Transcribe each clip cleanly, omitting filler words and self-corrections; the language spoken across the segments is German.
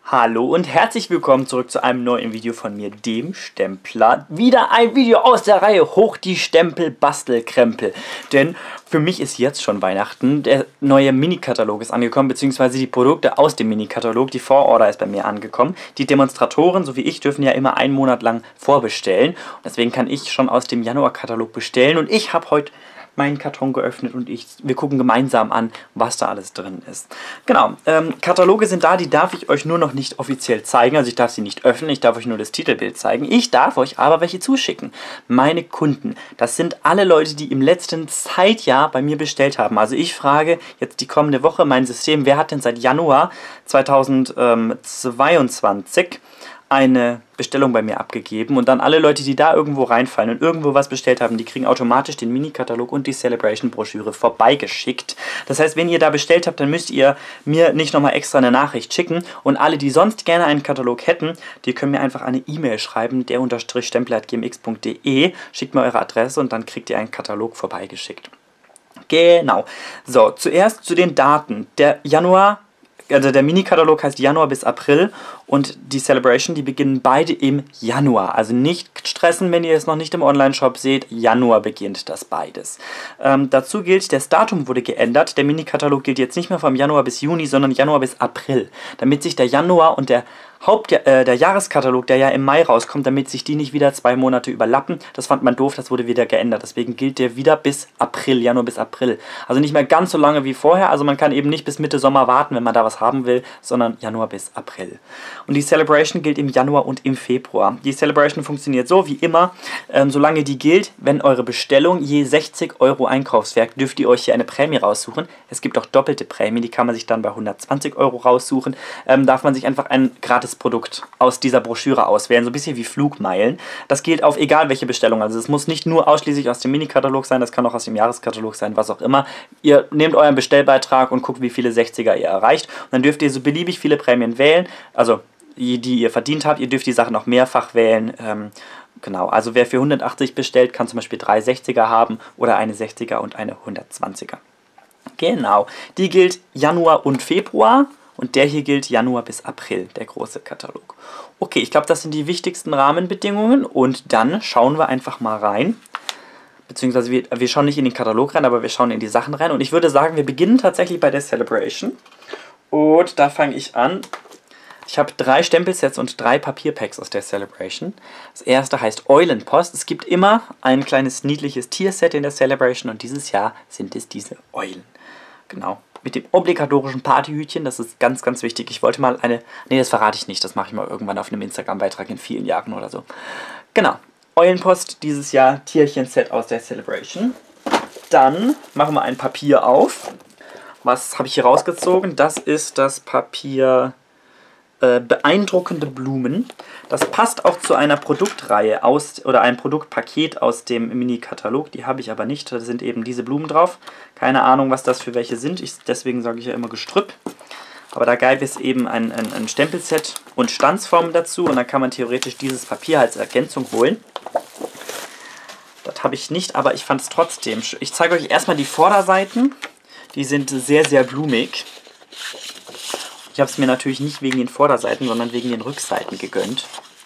Hallo und herzlich willkommen zurück zu einem neuen Video von mir, dem Stempler. Wieder ein Video aus der Reihe Hoch die Stempel Bastelkrempel. Denn für mich ist jetzt schon Weihnachten. Der neue Mini-Katalog ist angekommen, beziehungsweise die Produkte aus dem Mini-Katalog. Die Vororder ist bei mir angekommen. Die Demonstratoren, so wie ich, dürfen ja immer einen Monat lang vorbestellen. Und deswegen kann ich schon aus dem Januar-Katalog bestellen. Und ich habe heute meinen Karton geöffnet und wir gucken gemeinsam an, was da alles drin ist. Genau, Kataloge sind da, die darf ich euch nur noch nicht offiziell zeigen, also ich darf sie nicht öffnen, ich darf euch nur das Titelbild zeigen. Ich darf euch aber welche zuschicken. Meine Kunden, das sind alle Leute, die im letzten Zeitjahr bei mir bestellt haben. Also ich frage jetzt die kommende Woche mein System, wer hat denn seit Januar 2022 eine Bestellung bei mir abgegeben, und dann alle Leute, die da irgendwo reinfallen und irgendwo was bestellt haben, die kriegen automatisch den Mini-Katalog und die Celebration-Broschüre vorbeigeschickt. Das heißt, wenn ihr da bestellt habt, dann müsst ihr mir nicht nochmal extra eine Nachricht schicken, und alle, die sonst gerne einen Katalog hätten, die können mir einfach eine E-Mail schreiben, der_stempel@gmx.de, schickt mir eure Adresse und dann kriegt ihr einen Katalog vorbeigeschickt. Genau. So, zuerst zu den Daten. Der Mini-Katalog heißt Januar bis April und die Celebration, die beginnen beide im Januar. Also nicht stressen, wenn ihr es noch nicht im Online-Shop seht. Januar beginnt das beides. Dazu gilt, das Datum wurde geändert. Der Mini-Katalog gilt jetzt nicht mehr vom Januar bis Juni, sondern Januar bis April. Damit sich der Januar und der Jahreskatalog, der ja im Mai rauskommt, damit sich die nicht wieder 2 Monate überlappen. Das fand man doof, das wurde wieder geändert. Deswegen gilt der wieder bis April, Januar bis April. Also nicht mehr ganz so lange wie vorher. Also man kann eben nicht bis Mitte Sommer warten, wenn man da was haben will, sondern Januar bis April. Und die Celebration gilt im Januar und im Februar. Die Celebration funktioniert so wie immer, solange die gilt, wenn eure Bestellung je 60 € Einkaufswert, dürft ihr euch hier eine Prämie raussuchen. Es gibt auch doppelte Prämie, die kann man sich dann bei 120 € raussuchen. Darf man sich einfach ein Gratisprodukt aus dieser Broschüre auswählen, so ein bisschen wie Flugmeilen. Das gilt auf egal welche Bestellung. Also es muss nicht nur ausschließlich aus dem Mini-Katalog sein, das kann auch aus dem Jahreskatalog sein, was auch immer. Ihr nehmt euren Bestellbeitrag und guckt, wie viele 60er ihr erreicht. Und dann dürft ihr so beliebig viele Prämien wählen, also die ihr verdient habt. Ihr dürft die Sachen auch mehrfach wählen. Genau, also wer für 180 bestellt, kann zum Beispiel 3 60er haben oder eine 60er und eine 120er. Genau, die gilt Januar und Februar. Und der hier gilt Januar bis April, der große Katalog. Okay, ich glaube, das sind die wichtigsten Rahmenbedingungen. Und dann schauen wir einfach mal rein. Beziehungsweise wir schauen nicht in den Katalog rein, aber wir schauen in die Sachen rein. Und ich würde sagen, wir beginnen tatsächlich bei der Celebration. Und da fange ich an. Ich habe 3 Stempelsets und 3 Papierpacks aus der Celebration. Das erste heißt Eulenpost. Es gibt immer ein kleines niedliches Tierset in der Celebration. Und dieses Jahr sind es diese Eulen. Genau. Mit dem obligatorischen Partyhütchen, das ist ganz, ganz wichtig. Ich wollte mal eine... Nee, das verrate ich nicht. Das mache ich mal irgendwann auf einem Instagram-Beitrag in vielen Jahren oder so. Genau. Eulenpost, dieses Jahr Tierchen-Set aus der Celebration. Dann machen wir ein Papier auf. Was habe ich hier rausgezogen? Das ist das Papier Beeindruckende Blumen. Das passt auch zu einer Produktreihe oder einem Produktpaket aus dem Mini-Katalog. Die habe ich aber nicht. Da sind eben diese Blumen drauf. Keine Ahnung, was das für welche sind. Deswegen sage ich ja immer Gestrüpp. Aber da gab es eben ein Stempelset und Stanzformen dazu. Und dann kann man theoretisch dieses Papier als Ergänzung holen. Das habe ich nicht, aber ich fand es trotzdem schön. Ich zeige euch erstmal die Vorderseiten. Die sind sehr, sehr blumig. Ich habe es mir natürlich nicht wegen den Vorderseiten, sondern wegen den Rückseiten gegönnt.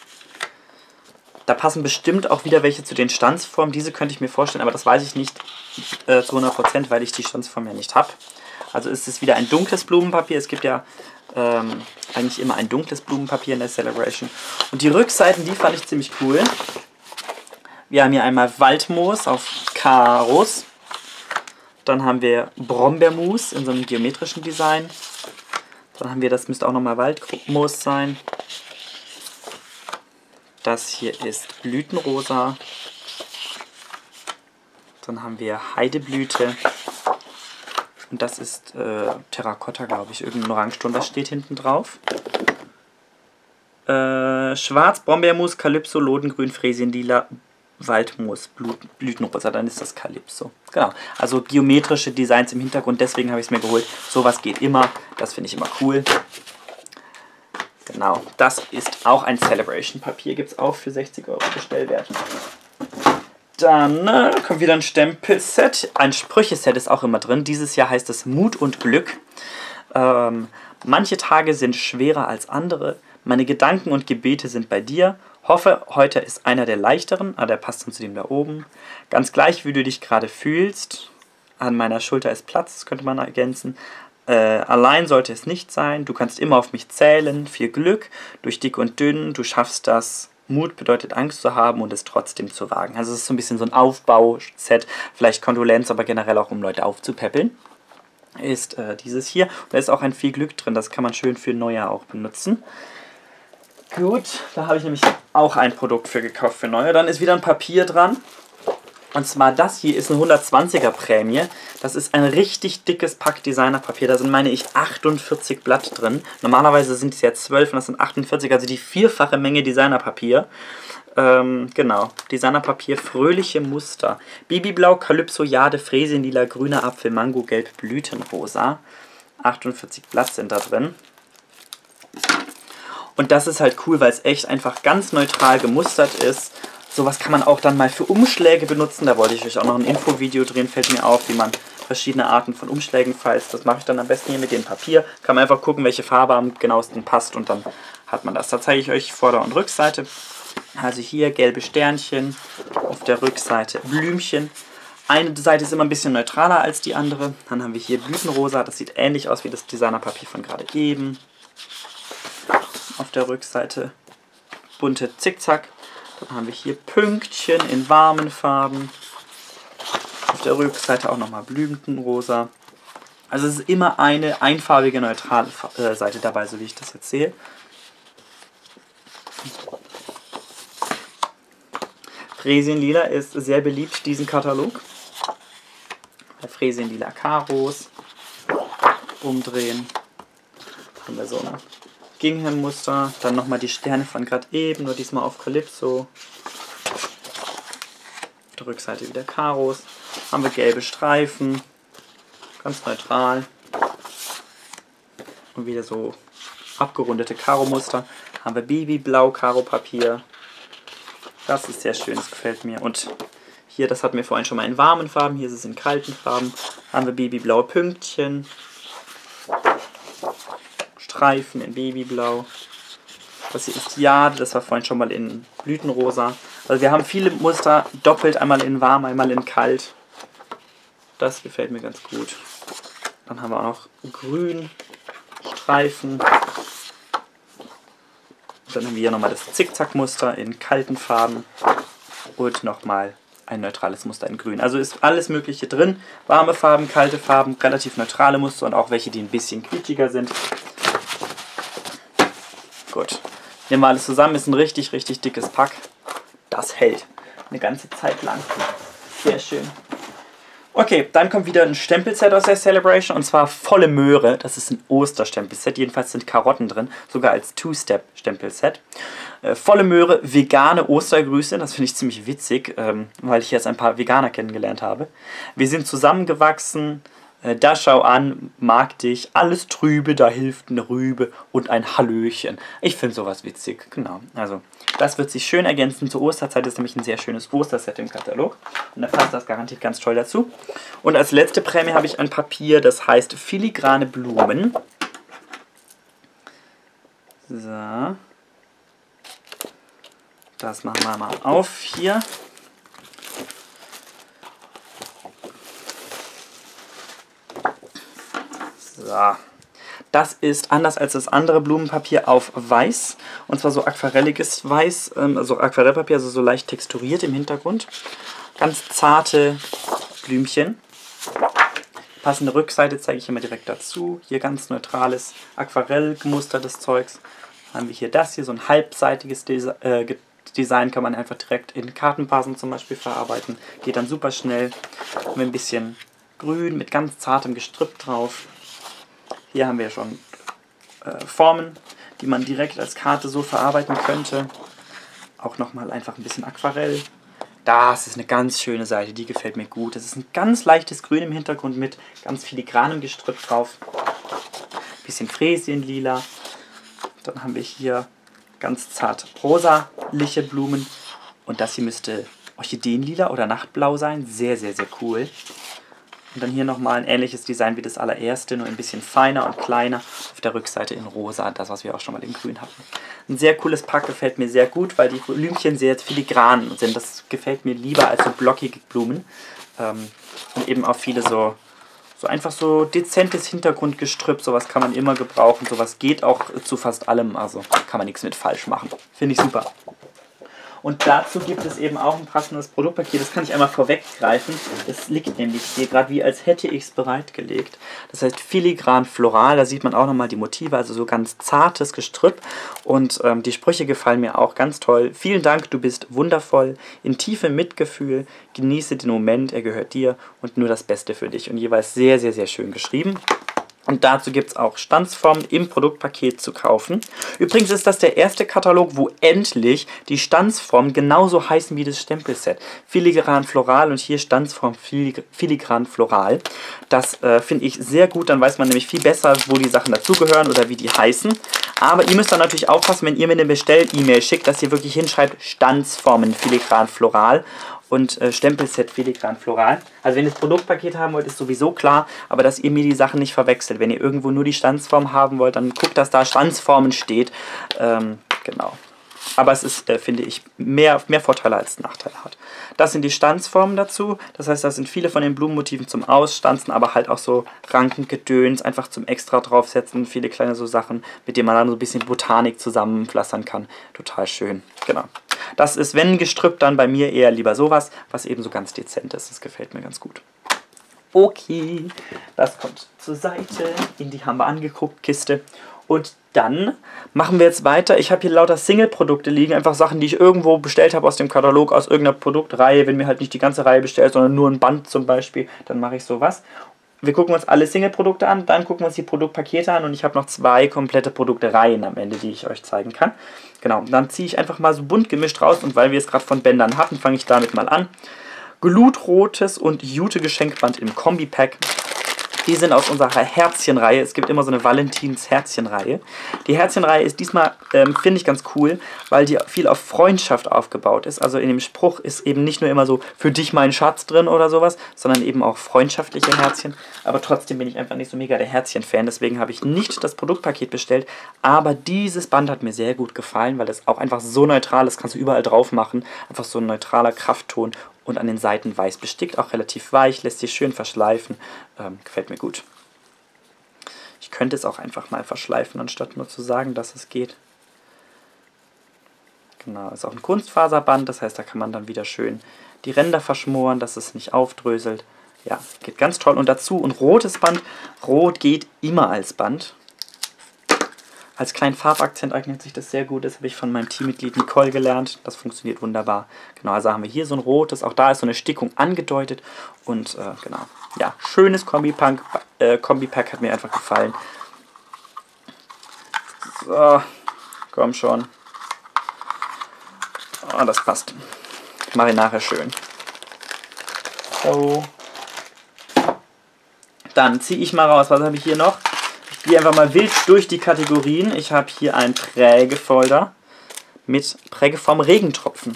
Da passen bestimmt auch wieder welche zu den Stanzformen. Diese könnte ich mir vorstellen, aber das weiß ich nicht zu 100%, weil ich die Stanzform ja nicht habe. Also ist es wieder ein dunkles Blumenpapier. Es gibt ja eigentlich immer ein dunkles Blumenpapier in der Celebration. Und die Rückseiten, die fand ich ziemlich cool. Wir haben hier einmal Waldmoos auf Karos. Dann haben wir Brombeermus in so einem geometrischen Design. Dann haben wir, das müsste auch nochmal Waldmoos sein. Das hier ist Blütenrosa. Dann haben wir Heideblüte. Und das ist Terrakotta, glaube ich. Irgendein Orangeton, das steht hinten drauf. Schwarz, Brombeermus, Kalypso, Lodengrün, Fräsienlila, Waldmoos, Blütenrosa, dann ist das Calypso. Genau, also geometrische Designs im Hintergrund, deswegen habe ich es mir geholt. Sowas geht immer, das finde ich immer cool. Genau, das ist auch ein Celebration-Papier, gibt es auch für 60 € Bestellwert. Dann kommt wieder ein Stempelset, ein Sprücheset ist auch immer drin. Dieses Jahr heißt es Mut und Glück. Manche Tage sind schwerer als andere. Meine Gedanken und Gebete sind bei dir. Hoffe, heute ist einer der leichteren. Der passt dann zu dem da oben. Ganz gleich, wie du dich gerade fühlst. An meiner Schulter ist Platz, das könnte man ergänzen. Allein sollte es nicht sein. Du kannst immer auf mich zählen. Viel Glück. Durch dick und dünn. Du schaffst das. Mut bedeutet Angst zu haben und es trotzdem zu wagen. Also es ist so ein bisschen so ein Aufbauset. Vielleicht Kondolenz, aber generell auch, um Leute aufzupäppeln. Ist dieses hier. Und da ist auch ein viel Glück drin. Das kann man schön für Neujahr auch benutzen. Gut, da habe ich nämlich auch ein Produkt für gekauft für Neujahr. Dann ist wieder ein Papier dran. Und zwar das hier ist eine 120er Prämie. Das ist ein richtig dickes Pack Designerpapier. Da sind, meine ich, 48 Blatt drin. Normalerweise sind es ja 12 und das sind 48, also die vierfache Menge Designerpapier. Genau, Designerpapier, fröhliche Muster. Babyblau, Kalypso, Jade, Fräsienlila, grüner Apfel, Mango, Gelb, Blütenrosa. 48 Blatt sind da drin. Und das ist halt cool, weil es echt einfach ganz neutral gemustert ist. Sowas kann man auch dann mal für Umschläge benutzen. Da wollte ich euch auch noch ein Infovideo drehen, fällt mir auf, wie man verschiedene Arten von Umschlägen falzt. Das mache ich dann am besten hier mit dem Papier. Kann man einfach gucken, welche Farbe am genauesten passt und dann hat man das. Da zeige ich euch Vorder- und Rückseite. Also hier gelbe Sternchen, auf der Rückseite Blümchen. Eine Seite ist immer ein bisschen neutraler als die andere. Dann haben wir hier Blütenrosa, das sieht ähnlich aus wie das Designerpapier von gerade eben. Auf der Rückseite bunte Zickzack. Dann haben wir hier Pünktchen in warmen Farben. Auf der Rückseite auch nochmal Blütenrosa. Also es ist immer eine einfarbige, neutrale Seite dabei, so wie ich das jetzt sehe. Fräsienlila ist sehr beliebt, diesen Katalog. Fräsienlila Karos. Umdrehen. Haben wir so eine Gingham-Muster. Dann nochmal die Sterne von gerade eben, nur diesmal auf Calypso. Auf der Rückseite wieder Karos. Haben wir gelbe Streifen. Ganz neutral. Und wieder so abgerundete Karo-Muster. Haben wir Babyblau Karo-Papier. Das ist sehr schön, das gefällt mir. Und hier, das hatten wir vorhin schon mal in warmen Farben. Hier ist es in kalten Farben. Haben wir babyblaue Pünktchen. Streifen in Babyblau. Das hier ist Jade, das war vorhin schon mal in Blütenrosa. Also wir haben viele Muster doppelt, einmal in warm, einmal in kalt. Das gefällt mir ganz gut. Dann haben wir auch noch grün, Streifen. Dann haben wir hier nochmal das Zickzack-Muster in kalten Farben. Und nochmal ein neutrales Muster in grün. Also ist alles Mögliche drin. Warme Farben, kalte Farben, relativ neutrale Muster und auch welche, die ein bisschen quietschiger sind. Gut. Nehmen wir alles zusammen. Ist ein richtig, richtig dickes Pack. Das hält eine ganze Zeit lang. Sehr schön. Okay, dann kommt wieder ein Stempelset aus der Celebration und zwar volle Möhre. Das ist ein Osterstempelset. Jedenfalls sind Karotten drin, sogar als Two-Step-Stempelset. Volle Möhre, vegane Ostergrüße. Das finde ich ziemlich witzig, weil ich jetzt ein paar Veganer kennengelernt habe. Wir sind zusammengewachsen. Da schau an, mag dich, alles trübe, da hilft eine Rübe und ein Hallöchen. Ich finde sowas witzig, genau. Also, das wird sich schön ergänzen. Zur Osterzeit ist nämlich ein sehr schönes Osterset im Katalog. Und da passt das garantiert ganz toll dazu. Und als letzte Prämie habe ich ein Papier, das heißt Filigrane Blumen. So. Das machen wir mal auf hier. So. Das ist anders als das andere Blumenpapier auf weiß. Und zwar so aquarelliges Weiß, also Aquarellpapier, also so leicht texturiert im Hintergrund. Ganz zarte Blümchen. Passende Rückseite zeige ich immer direkt dazu. Hier ganz neutrales Aquarell gemustertes Zeugs. Dann haben wir hier das hier, so ein halbseitiges Design, kann man einfach direkt in Kartenpassen zum Beispiel verarbeiten. Geht dann super schnell. Mit ein bisschen Grün, mit ganz zartem Gestrüpp drauf. Hier haben wir schon Formen, die man direkt als Karte so verarbeiten könnte. Auch nochmal einfach ein bisschen Aquarell. Das ist eine ganz schöne Seite, die gefällt mir gut. Das ist ein ganz leichtes Grün im Hintergrund mit ganz filigranem Gestrüpp drauf. Bisschen Fräsienlila. Dann haben wir hier ganz zart rosaliche Blumen. Und das hier müsste Orchideenlila oder Nachtblau sein. Sehr, sehr, sehr cool. Und dann hier nochmal ein ähnliches Design wie das allererste, nur ein bisschen feiner und kleiner. Auf der Rückseite in rosa, das, was wir auch schon mal in grün hatten. Ein sehr cooles Pack, gefällt mir sehr gut, weil die Blümchen sehr filigran sind. Das gefällt mir lieber als so blockige Blumen. Und eben auch viele so einfach so dezentes Hintergrundgestrüpp. Sowas kann man immer gebrauchen. Sowas geht auch zu fast allem. Also kann man nichts mit falsch machen. Finde ich super. Und dazu gibt es eben auch ein passendes Produktpaket. Das kann ich einmal vorweggreifen. Das liegt nämlich hier gerade wie als hätte ich es bereitgelegt. Das heißt filigran floral. Da sieht man auch nochmal die Motive. Also so ganz zartes Gestrüpp. Und die Sprüche gefallen mir auch ganz toll. Vielen Dank, du bist wundervoll. In tiefem Mitgefühl. Genieße den Moment, er gehört dir. Und nur das Beste für dich. Und jeweils sehr, sehr, sehr schön geschrieben. Und dazu gibt es auch Stanzformen im Produktpaket zu kaufen. Übrigens ist das der erste Katalog, wo endlich die Stanzformen genauso heißen wie das Stempelset. Filigran Floral und hier Stanzform Filigran Floral. Das finde ich sehr gut, dann weiß man nämlich viel besser, wo die Sachen dazugehören oder wie die heißen. Aber ihr müsst dann natürlich aufpassen, wenn ihr mir eine Bestell-E-Mail schickt, dass ihr wirklich hinschreibt Stanzformen Filigran Floral und Stempelset Filigran Floral. Also wenn ihr das Produktpaket haben wollt, ist sowieso klar, aber dass ihr mir die Sachen nicht verwechselt. Wenn ihr irgendwo nur die Stanzform haben wollt, dann guckt, dass da Stanzformen steht. Genau. Aber es ist, finde ich, mehr Vorteile als Nachteile hat. Das sind die Stanzformen dazu. Das heißt, da sind viele von den Blumenmotiven zum Ausstanzen, aber halt auch so Rankengedöns, einfach zum extra draufsetzen. Viele kleine so Sachen, mit denen man dann so ein bisschen Botanik zusammenpflastern kann. Total schön. Genau. Das ist, wenn Gestrüpp, dann bei mir eher lieber sowas, was eben so ganz dezent ist. Das gefällt mir ganz gut. Okay, das kommt zur Seite. In die haben wir angeguckt, Kiste. Und dann machen wir jetzt weiter. Ich habe hier lauter Single-Produkte liegen. Einfach Sachen, die ich irgendwo bestellt habe aus dem Katalog, aus irgendeiner Produktreihe. Wenn mir halt nicht die ganze Reihe bestellt, sondern nur ein Band zum Beispiel, dann mache ich sowas. Wir gucken uns alle Single-Produkte an, dann gucken wir uns die Produktpakete an und ich habe noch 2 komplette Produkte-Reihen am Ende, die ich euch zeigen kann. Genau, dann ziehe ich einfach mal so bunt gemischt raus und weil wir es gerade von Bändern hatten, fange ich damit mal an. Glutrotes und Jute-Geschenkband im Kombi-Pack. Die sind aus unserer Herzchenreihe. Es gibt immer so eine Valentins-Herzchenreihe. Die Herzchenreihe ist diesmal, finde ich, ganz cool, weil die viel auf Freundschaft aufgebaut ist. Also in dem Spruch ist eben nicht nur immer so, für dich mein Schatz drin oder sowas, sondern eben auch freundschaftliche Herzchen. Aber trotzdem bin ich einfach nicht so mega der Herzchen-Fan. Deswegen habe ich nicht das Produktpaket bestellt. Aber dieses Band hat mir sehr gut gefallen, weil es auch einfach so neutral ist. Kannst du überall drauf machen. Einfach so ein neutraler Kraftton. Und an den Seiten weiß bestickt, auch relativ weich, lässt sich schön verschleifen. Gefällt mir gut. Ich könnte es auch einfach mal verschleifen, anstatt nur zu sagen, dass es geht. Genau, ist auch ein Kunstfaserband, das heißt, da kann man dann wieder schön die Ränder verschmoren, dass es nicht aufdröselt. Ja, geht ganz toll. Und dazu ein rotes Band. Rot geht immer als Band. Als kleinen Farbakzent eignet sich das sehr gut. Das habe ich von meinem Teammitglied Nicole gelernt. Das funktioniert wunderbar. Genau, also haben wir hier so ein rotes. Auch da ist so eine Stickung angedeutet. Und genau, ja, schönes Kombi-Pack hat mir einfach gefallen. So, komm schon. Oh, das passt. Mache ich nachher schön. So. Dann ziehe ich mal raus. Was habe ich hier noch? Ich gehe einfach mal wild durch die Kategorien. Ich habe hier einen Prägefolder mit Prägeform Regentropfen.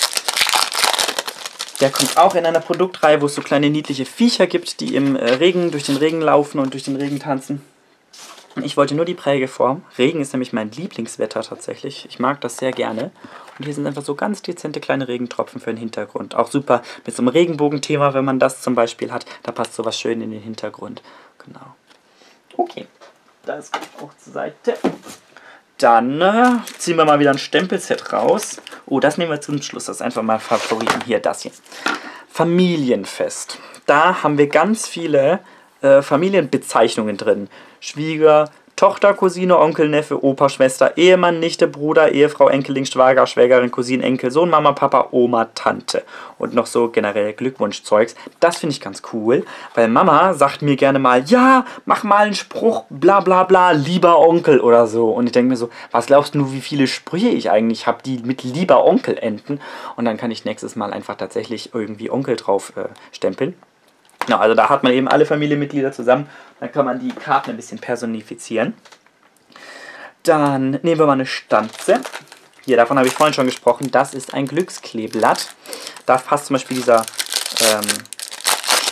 Der kommt auch in einer Produktreihe, wo es so kleine niedliche Viecher gibt, die im Regen, durch den Regen laufen und durch den Regen tanzen. Ich wollte nur die Prägeform. Regen ist nämlich mein Lieblingswetter tatsächlich. Ich mag das sehr gerne. Und hier sind einfach so ganz dezente kleine Regentropfen für den Hintergrund. Auch super mit so einem Regenbogenthema, wenn man das zum Beispiel hat. Da passt sowas schön in den Hintergrund. Genau. Okay. Das geht auch zur Seite. Dann ziehen wir mal wieder ein Stempelset raus. Oh, das nehmen wir zum Schluss. Das ist einfach mal Favoriten. Hier, das hier. Familienfest. Da haben wir ganz viele Familienbezeichnungen drin. Schwieger, Tochter, Cousine, Onkel, Neffe, Opa, Schwester, Ehemann, Nichte, Bruder, Ehefrau, Enkelin, Schwager, Schwägerin, Cousine, Enkel, Sohn, Mama, Papa, Oma, Tante. Und noch so generell Glückwunschzeugs. Das finde ich ganz cool, weil Mama sagt mir gerne mal, ja, mach mal einen Spruch, bla bla bla, lieber Onkel oder so. Und ich denke mir so, was glaubst du, wie viele Sprüche ich eigentlich habe, die mit lieber Onkel enden? Und dann kann ich nächstes Mal einfach tatsächlich irgendwie Onkel drauf stempeln. Genau, also da hat man eben alle Familienmitglieder zusammen. Dann kann man die Karten ein bisschen personifizieren. Dann nehmen wir mal eine Stanze. Hier, davon habe ich vorhin schon gesprochen. Das ist ein Glückskleeblatt. Da passt zum Beispiel dieser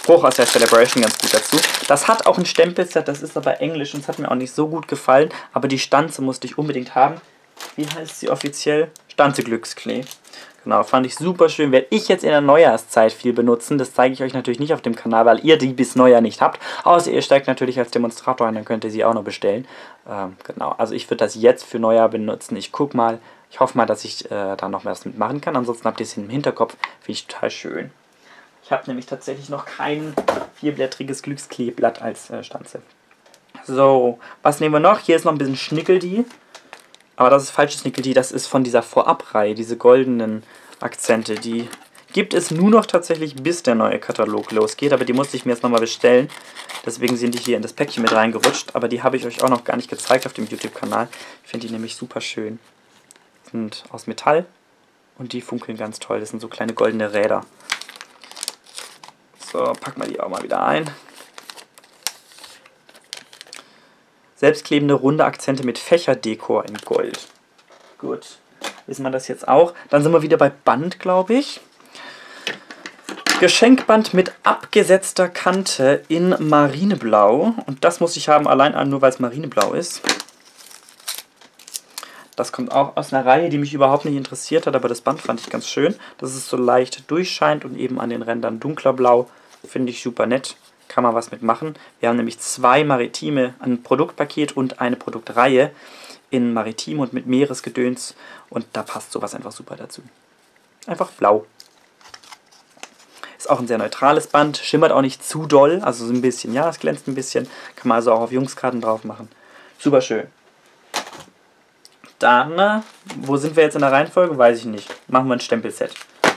Spruch aus der Celebration ganz gut dazu. Das hat auch ein Stempelset, das ist aber Englisch und es hat mir auch nicht so gut gefallen. Aber die Stanze musste ich unbedingt haben. Wie heißt sie offiziell? Stanze Glücksklee. Genau, fand ich super schön. Werde ich jetzt in der Neujahrszeit viel benutzen. Das zeige ich euch natürlich nicht auf dem Kanal, weil ihr die bis Neujahr nicht habt. Außer ihr steigt natürlich als Demonstrator ein, dann könnt ihr sie auch noch bestellen. Genau, also ich würde das jetzt für Neujahr benutzen. Ich gucke mal. Ich hoffe mal, dass ich da noch was mitmachen kann. Ansonsten habt ihr es im Hinterkopf. Finde ich total schön. Ich habe nämlich tatsächlich noch kein vierblättriges Glückskleeblatt als Stanze. So, was nehmen wir noch? Hier ist noch ein bisschen Schnickeldi. Aber das ist falsches Schnickeldi. Das ist von dieser Vorabreihe, diese goldenen Akzente. Die gibt es nur noch tatsächlich, bis der neue Katalog losgeht. Aber die musste ich mir jetzt nochmal bestellen. Deswegen sind die hier in das Päckchen mit reingerutscht. Aber die habe ich euch auch noch gar nicht gezeigt auf dem YouTube-Kanal. Ich finde die nämlich super schön. Sind aus Metall und die funkeln ganz toll. Das sind so kleine goldene Räder. So, packen wir die auch mal wieder ein. Selbstklebende runde Akzente mit Fächerdekor in Gold. Gut, wissen wir das jetzt auch. Dann sind wir wieder bei Band, glaube ich. Geschenkband mit abgesetzter Kante in Marineblau. Und das muss ich haben, allein nur weil es Marineblau ist. Das kommt auch aus einer Reihe, die mich überhaupt nicht interessiert hat, aber das Band fand ich ganz schön. Dass es so leicht durchscheint und eben an den Rändern dunkler Blau. Finde ich super nett. Kann man was mitmachen. Wir haben nämlich 2 Maritime, ein Produktpaket und eine Produktreihe in Maritim und mit Meeresgedöns. Und da passt sowas einfach super dazu. Einfach blau. Ist auch ein sehr neutrales Band. Schimmert auch nicht zu doll. Also so ein bisschen, ja, es glänzt ein bisschen. Kann man also auch auf Jungskarten drauf machen. Super schön. Dann, wo sind wir jetzt in der Reihenfolge? Weiß ich nicht. Machen wir ein Stempelset.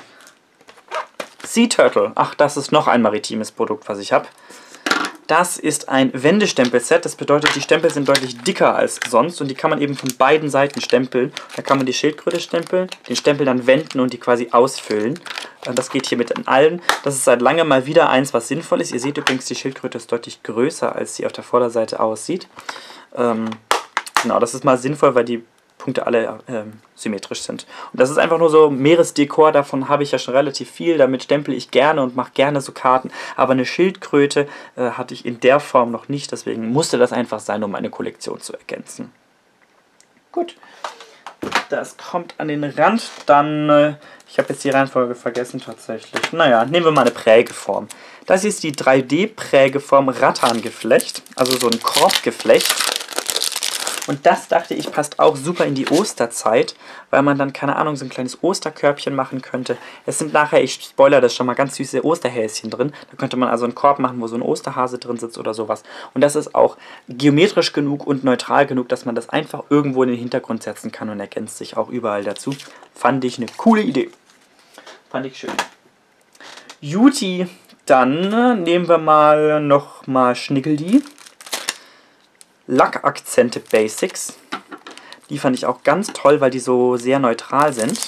Sea Turtle. Ach, das ist noch ein maritimes Produkt, was ich habe. Das ist ein Wendestempelset. Das bedeutet, die Stempel sind deutlich dicker als sonst und die kann man eben von beiden Seiten stempeln. Da kann man die Schildkröte stempeln, den Stempel dann wenden und die quasi ausfüllen. Das geht hier mit in allen. Das ist seit langem mal wieder eins, was sinnvoll ist. Ihr seht übrigens, die Schildkröte ist deutlich größer, als sie auf der Vorderseite aussieht. Genau, das ist mal sinnvoll, weil die Punkte alle symmetrisch sind. Und das ist einfach nur so Meeresdekor, davon habe ich ja schon relativ viel, damit stempel ich gerne und mache gerne so Karten, aber eine Schildkröte hatte ich in der Form noch nicht, deswegen musste das einfach sein, um meine Kollektion zu ergänzen. Gut, das kommt an den Rand, dann, ich habe jetzt die Reihenfolge vergessen tatsächlich, naja, nehmen wir mal eine Prägeform. Das ist die 3D-Prägeform Rattangeflecht, also so ein Korbgeflecht. Und das, dachte ich, passt auch super in die Osterzeit, weil man dann, keine Ahnung, so ein kleines Osterkörbchen machen könnte. Es sind nachher, ich spoilere das schon mal, ganz süße Osterhäschen drin. Da könnte man also einen Korb machen, wo so ein Osterhase drin sitzt oder sowas. Und das ist auch geometrisch genug und neutral genug, dass man das einfach irgendwo in den Hintergrund setzen kann und ergänzt sich auch überall dazu. Fand ich eine coole Idee. Fand ich schön. Juti, dann nehmen wir mal nochmal Schnickeldi. Lackakzente Basics. Die fand ich auch ganz toll, weil die so sehr neutral sind.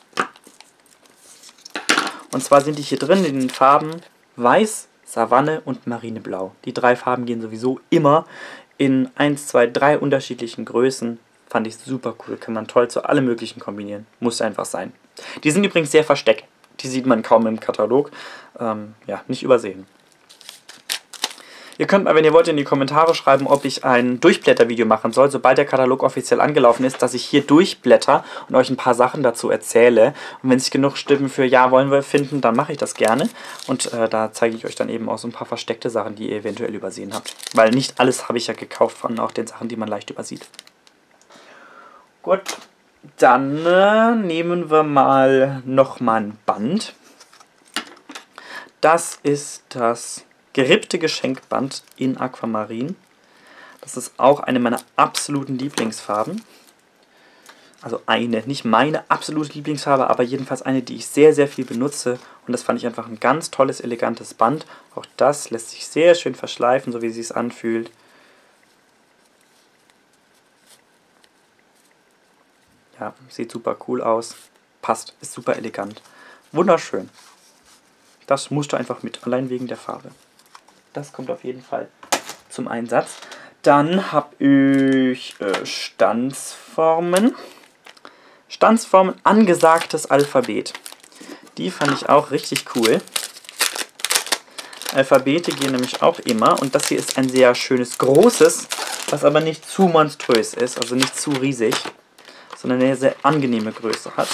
Und zwar sind die hier drin in den Farben Weiß, Savanne und Marineblau. Die 3 Farben gehen sowieso immer in 1, 2, 3 unterschiedlichen Größen. Fand ich super cool. Kann man toll zu allem möglichen kombinieren. Muss einfach sein. Die sind übrigens sehr versteckt. Die sieht man kaum im Katalog. Ja, nicht übersehen. Ihr könnt mal, wenn ihr wollt, in die Kommentare schreiben, ob ich ein Durchblättervideo machen soll, sobald der Katalog offiziell angelaufen ist, dass ich hier durchblätter und euch ein paar Sachen dazu erzähle. Und wenn sich genug Stimmen für Ja wollen wir finden, dann mache ich das gerne. Und da zeige ich euch dann eben auch so ein paar versteckte Sachen, die ihr eventuell übersehen habt. Weil nicht alles habe ich ja gekauft von auch den Sachen, die man leicht übersieht. Gut, dann nehmen wir mal nochmal ein Band. Das ist das gerippte Geschenkband in Aquamarin. Das ist auch eine meiner absoluten Lieblingsfarben. Also eine, nicht meine absolute Lieblingsfarbe, aber jedenfalls eine, die ich sehr, sehr viel benutze. Und das fand ich einfach ein ganz tolles, elegantes Band. Auch das lässt sich sehr schön verschleifen, so wie es sich anfühlt. Ja, sieht super cool aus. Passt, ist super elegant. Wunderschön. Das musste einfach mit, allein wegen der Farbe. Das kommt auf jeden Fall zum Einsatz. Dann habe ich Stanzformen. Stanzformen, angesagtes Alphabet. Die fand ich auch richtig cool. Alphabete gehen nämlich auch immer. Und das hier ist ein sehr schönes, großes, was aber nicht zu monströs ist, also nicht zu riesig, sondern eine sehr angenehme Größe hat.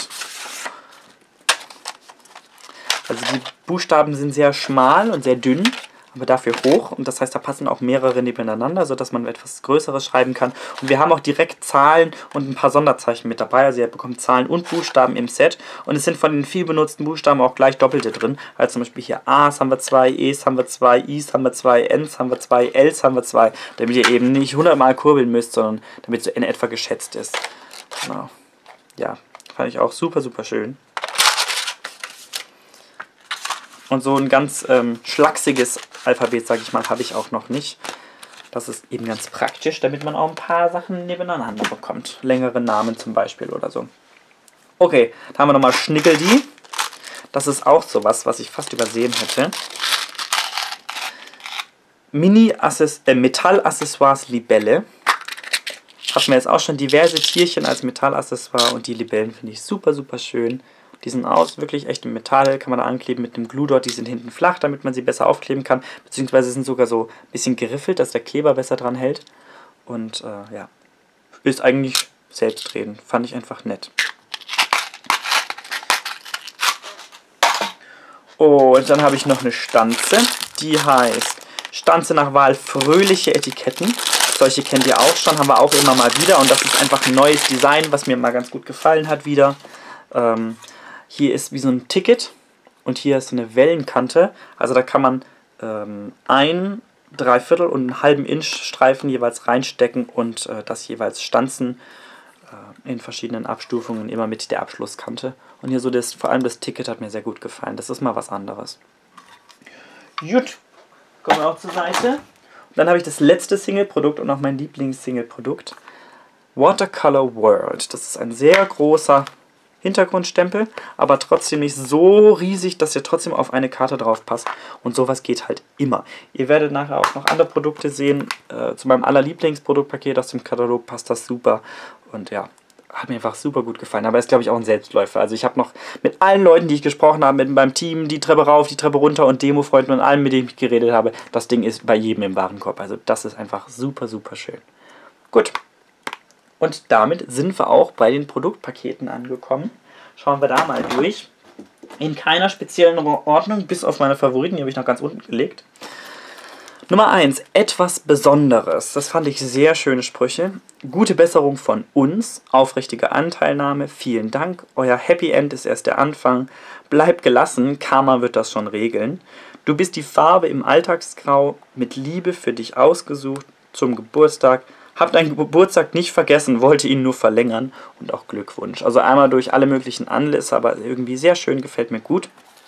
Also die Buchstaben sind sehr schmal und sehr dünn, aber dafür hoch. Und das heißt, da passen auch mehrere nebeneinander, sodass man etwas Größeres schreiben kann. Und wir haben auch direkt Zahlen und ein paar Sonderzeichen mit dabei. Also ihr bekommt Zahlen und Buchstaben im Set. Und es sind von den viel benutzten Buchstaben auch gleich doppelte drin. Also zum Beispiel hier A's haben wir 2, E's haben wir 2, I's haben wir 2, N's haben wir 2, L's haben wir 2. Damit ihr eben nicht 100-mal kurbeln müsst, sondern damit es so in etwa geschätzt ist. Genau. Ja, fand ich auch super, super schön. Und so ein ganz schlachsiges Alphabet, sage ich mal, habe ich auch noch nicht. Das ist eben ganz praktisch, damit man auch ein paar Sachen nebeneinander bekommt. Längere Namen zum Beispiel oder so. Okay, da haben wir nochmal Schnickeldi. Das ist auch sowas, was ich fast übersehen hätte. Metallaccessoires Libelle. Hatten wir jetzt auch schon diverse Tierchen als Metallaccessoire und die Libellen finde ich super, super schön. Die sind aus wirklich echtem Metall, kann man da ankleben mit einem Glue Dot. Die sind hinten flach, damit man sie besser aufkleben kann. Beziehungsweise sind sogar so ein bisschen geriffelt, dass der Kleber besser dran hält. Und ja, ist eigentlich selbstredend. Fand ich einfach nett. Oh, und dann habe ich noch eine Stanze. Die heißt Stanze nach Wahl fröhliche Etiketten. Solche kennt ihr auch schon, haben wir auch immer mal wieder. Und das ist einfach ein neues Design, was mir mal ganz gut gefallen hat wieder. Hier ist wie so ein Ticket und hier ist so eine Wellenkante. Also da kann man ein Dreiviertel und einen halben Inch Streifen jeweils reinstecken und das jeweils stanzen in verschiedenen Abstufungen, immer mit der Abschlusskante. Und hier so vor allem das Ticket hat mir sehr gut gefallen. Das ist mal was anderes. Gut, kommen wir auch zur Seite. Und dann habe ich das letzte Single-Produkt und auch mein Lieblings-Single-Produkt. Watercolor World. Das ist ein sehr großer Hintergrundstempel, aber trotzdem nicht so riesig, dass ihr trotzdem auf eine Karte drauf passt. Und sowas geht halt immer. Ihr werdet nachher auch noch andere Produkte sehen. Zu meinem allerlieblingsproduktpaket aus dem Katalog passt das super. Und ja, hat mir einfach super gut gefallen. Aber ist, glaube ich, auch ein Selbstläufer. Also ich habe noch mit allen Leuten, die ich gesprochen habe, mit meinem Team, die Treppe rauf, die Treppe runter und Demo-Freunden und allen, mit denen ich geredet habe, das Ding ist bei jedem im Warenkorb. Also das ist einfach super, super schön. Gut. Und damit sind wir auch bei den Produktpaketen angekommen. Schauen wir da mal durch. In keiner speziellen Ordnung, bis auf meine Favoriten, die habe ich noch ganz unten gelegt. Nummer 1, etwas Besonderes. Das fand ich sehr schöne Sprüche. Gute Besserung von uns, aufrichtige Anteilnahme, vielen Dank. Euer Happy End ist erst der Anfang. Bleibt gelassen, Karma wird das schon regeln. Du bist die Farbe im Alltagsgrau, mit Liebe für dich ausgesucht, zum Geburtstag. Hab deinen Geburtstag nicht vergessen, wollte ihn nur verlängern und auch Glückwunsch. Also einmal durch alle möglichen Anlässe, aber irgendwie sehr schön, gefällt mir gut.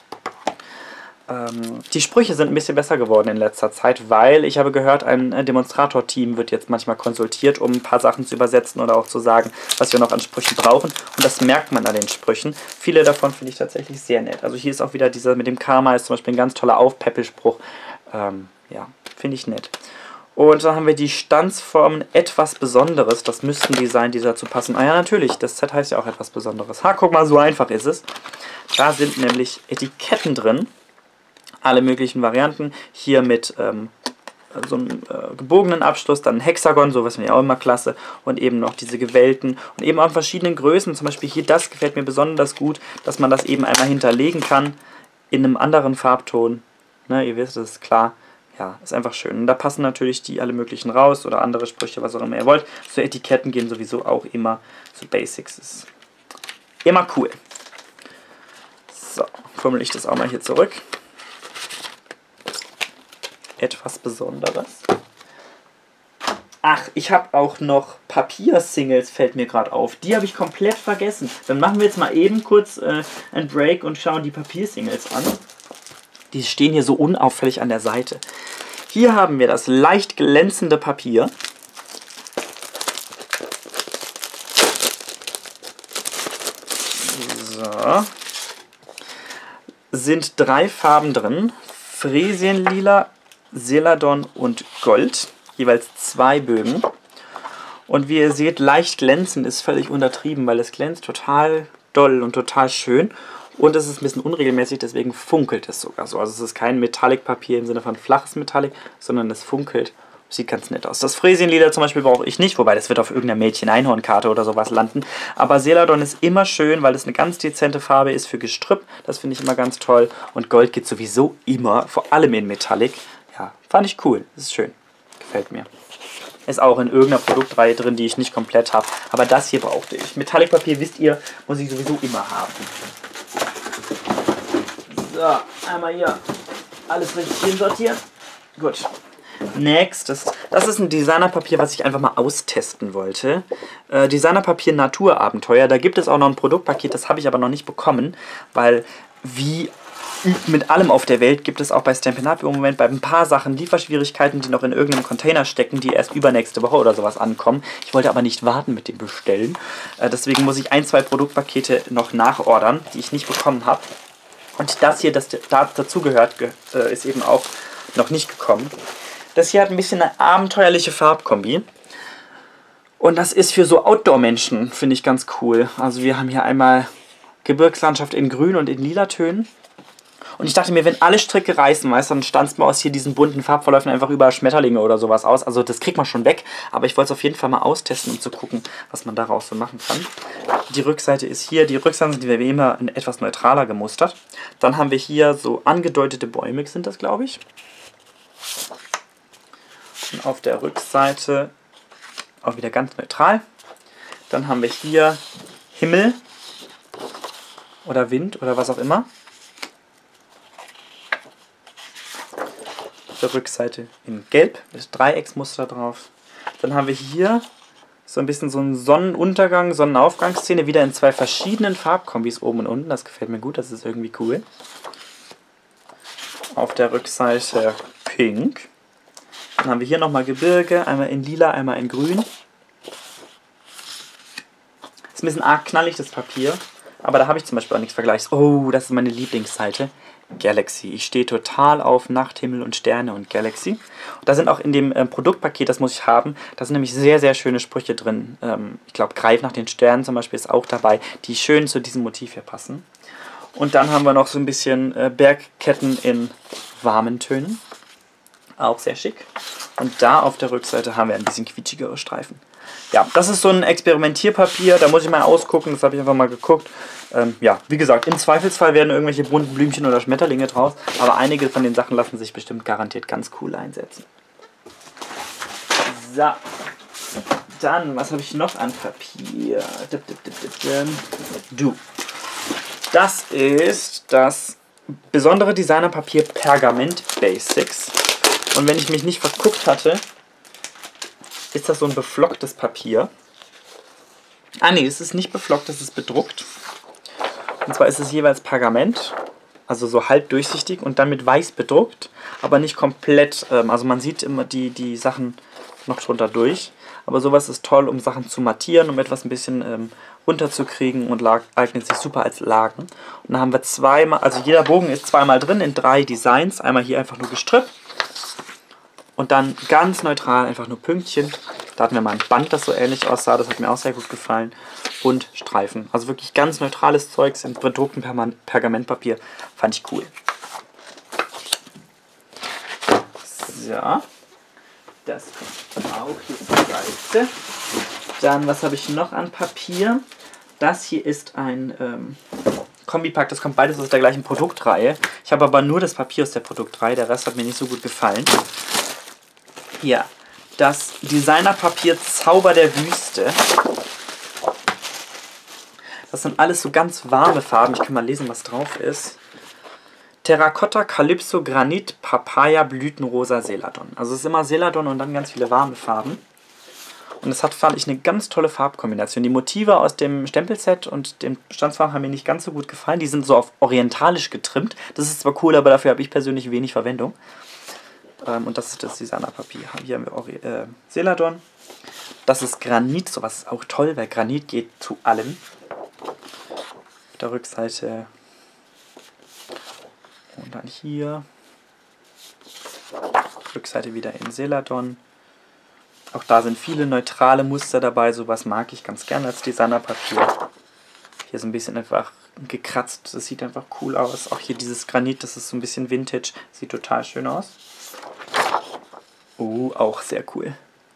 Die Sprüche sind ein bisschen besser geworden in letzter Zeit, weil ich habe gehört, ein Demonstrator-Team wird jetzt manchmal konsultiert, um ein paar Sachen zu übersetzen oder auch zu sagen, was wir noch an Sprüchen brauchen. Und das merkt man an den Sprüchen. Viele davon finde ich tatsächlich sehr nett. Also hier ist auch wieder dieser mit dem Karma, ist zum Beispiel ein ganz toller Aufpäppelspruch. Ja, finde ich nett. Und dann haben wir die Stanzformen etwas Besonderes. Das müssten die sein, die dazu passen. Ah ja, natürlich, das Set heißt ja auch etwas Besonderes. Ha, guck mal, so einfach ist es. Da sind nämlich Etiketten drin. Alle möglichen Varianten. Hier mit so einem gebogenen Abschluss, dann ein Hexagon, sowas finde ich auch immer klasse. Und eben noch diese gewellten und eben auch in verschiedenen Größen. Zum Beispiel hier, das gefällt mir besonders gut, dass man das eben einmal hinterlegen kann in einem anderen Farbton. Ne, ihr wisst, das ist klar. Ja, ist einfach schön. Und da passen natürlich die alle möglichen raus oder andere Sprüche, was auch immer ihr wollt. So Etiketten gehen sowieso auch immer. So Basics ist immer cool. So, fummel ich das auch mal hier zurück. Etwas Besonderes. Ach, ich habe auch noch Papier-Singles, fällt mir gerade auf. Die habe ich komplett vergessen. Dann machen wir jetzt mal eben kurz einen Break und schauen die Papier-Singles an. Die stehen hier so unauffällig an der Seite. Hier haben wir das leicht glänzende Papier. So. Sind 3 Farben drin. Fresienlila, Celadon und Gold. Jeweils 2 Bögen. Und wie ihr seht, leicht glänzend ist völlig untertrieben, weil es glänzt total doll und total schön. Und es ist ein bisschen unregelmäßig, deswegen funkelt es sogar so. Also es ist kein Metallic-Papier im Sinne von flaches Metallic, sondern es funkelt. Sieht ganz nett aus. Das Fräsienleder zum Beispiel brauche ich nicht, wobei das wird auf irgendeiner Mädchen-Einhornkarte oder sowas landen. Aber Celadon ist immer schön, weil es eine ganz dezente Farbe ist für Gestrüpp. Das finde ich immer ganz toll. Und Gold geht sowieso immer, vor allem in Metallic. Ja, fand ich cool. Das ist schön. Gefällt mir. Ist auch in irgendeiner Produktreihe drin, die ich nicht komplett habe. Aber das hier brauchte ich. Metallic-Papier, wisst ihr, muss ich sowieso immer haben. So, einmal hier alles richtig hinsortieren. Gut. Nächstes, das ist ein Designerpapier, was ich einfach mal austesten wollte. Designerpapier Naturabenteuer. Da gibt es auch noch ein Produktpaket, das habe ich aber noch nicht bekommen, weil wie mit allem auf der Welt gibt es auch bei Stampin' Up! Im Moment bei ein paar Sachen Lieferschwierigkeiten, die noch in irgendeinem Container stecken, die erst übernächste Woche oder sowas ankommen. Ich wollte aber nicht warten mit dem Bestellen. Deswegen muss ich 1, 2 Produktpakete noch nachordern, die ich nicht bekommen habe. Und das hier, das dazugehört, ist eben auch noch nicht gekommen. Das hier hat ein bisschen eine abenteuerliche Farbkombi. Und das ist für so Outdoor-Menschen, finde ich ganz cool. Also wir haben hier einmal Gebirgslandschaft in grün und in lila Tönen. Und ich dachte mir, wenn alle Stricke reißen, weißt du, dann stanzt man aus hier diesen bunten Farbverläufen einfach über Schmetterlinge oder sowas aus. Also das kriegt man schon weg, aber ich wollte es auf jeden Fall mal austesten, um zu gucken, was man daraus so machen kann. Die Rückseite ist hier, die Rückseiten sind wie immer etwas neutraler gemustert. Dann haben wir hier so angedeutete Bäume, sind das, glaube ich. Und auf der Rückseite auch wieder ganz neutral. Dann haben wir hier Himmel oder Wind oder was auch immer. Auf der Rückseite in Gelb mit Dreiecksmuster drauf. Dann haben wir hier so ein bisschen so einen Sonnenuntergang, Sonnenaufgangsszene, wieder in 2 verschiedenen Farbkombis oben und unten. Das gefällt mir gut, das ist irgendwie cool. Auf der Rückseite Pink. Dann haben wir hier nochmal Gebirge, einmal in lila, einmal in grün. Ist ein bisschen arg knallig, das Papier. Aber da habe ich zum Beispiel auch nichts Vergleichs. Oh, das ist meine Lieblingsseite. Galaxy. Ich stehe total auf Nachthimmel und Sterne und Galaxy. Und da sind auch in dem Produktpaket, das muss ich haben, da sind nämlich sehr, sehr schöne Sprüche drin. Ich glaube, Greif nach den Sternen zum Beispiel ist auch dabei, die schön zu diesem Motiv hier passen. Und dann haben wir noch so ein bisschen Bergketten in warmen Tönen. Auch sehr schick. Und da auf der Rückseite haben wir ein bisschen quietschigere Streifen. Ja, das ist so ein Experimentierpapier, da muss ich mal ausgucken, das habe ich einfach mal geguckt. Ja, wie gesagt, im Zweifelsfall werden irgendwelche bunten Blümchen oder Schmetterlinge draus, aber einige von den Sachen lassen sich bestimmt garantiert ganz cool einsetzen. So, dann, was habe ich noch an Papier? Das ist das besondere Designerpapier Pergament Basics. Und wenn ich mich nicht verguckt hatte, ist das so ein beflocktes Papier. Ah ne, es ist nicht beflockt, es ist bedruckt. Und zwar ist es jeweils Pergament, also so halb durchsichtig und dann mit weiß bedruckt, aber nicht komplett, also man sieht immer die Sachen noch drunter durch. Aber sowas ist toll, um Sachen zu mattieren, um etwas ein bisschen runterzukriegen und eignet sich super als Laken. Und dann haben wir zweimal, also jeder Bogen ist zweimal drin in 3 Designs. Einmal hier einfach nur gestrippt. Und dann ganz neutral, einfach nur Pünktchen. Da hatten wir mal ein Band, das so ähnlich aussah. Das hat mir auch sehr gut gefallen. Und Streifen. Also wirklich ganz neutrales Zeugs in bedrucktem Pergamentpapier. Fand ich cool. So. Das kommt auch hier zur Seite. Dann, was habe ich noch an Papier? Das hier ist ein Kombipack. Das kommt beides aus der gleichen Produktreihe. Ich habe aber nur das Papier aus der Produktreihe. Der Rest hat mir nicht so gut gefallen. Hier, das Designerpapier Zauber der Wüste. Das sind alles so ganz warme Farben. Ich kann mal lesen, was drauf ist. Terrakotta, Calypso, Granit, Papaya, Blütenrosa, Celadon. Also es ist immer Celadon und dann ganz viele warme Farben. Und das hat, fand ich, eine ganz tolle Farbkombination. Die Motive aus dem Stempelset und dem Bestandsfarben haben mir nicht ganz so gut gefallen. Die sind so auf orientalisch getrimmt. Das ist zwar cool, aber dafür habe ich persönlich wenig Verwendung. Und das ist das Designerpapier. Hier haben wir Celadon. Das ist Granit, sowas ist auch toll, weil Granit geht zu allem. Auf der Rückseite und dann hier. Rückseite wieder in Celadon. Auch da sind viele neutrale Muster dabei, sowas mag ich ganz gerne als Designerpapier. Hier so ein bisschen einfach gekratzt. Das sieht einfach cool aus. Auch hier dieses Granit, das ist so ein bisschen Vintage. Sieht total schön aus. Auch sehr cool.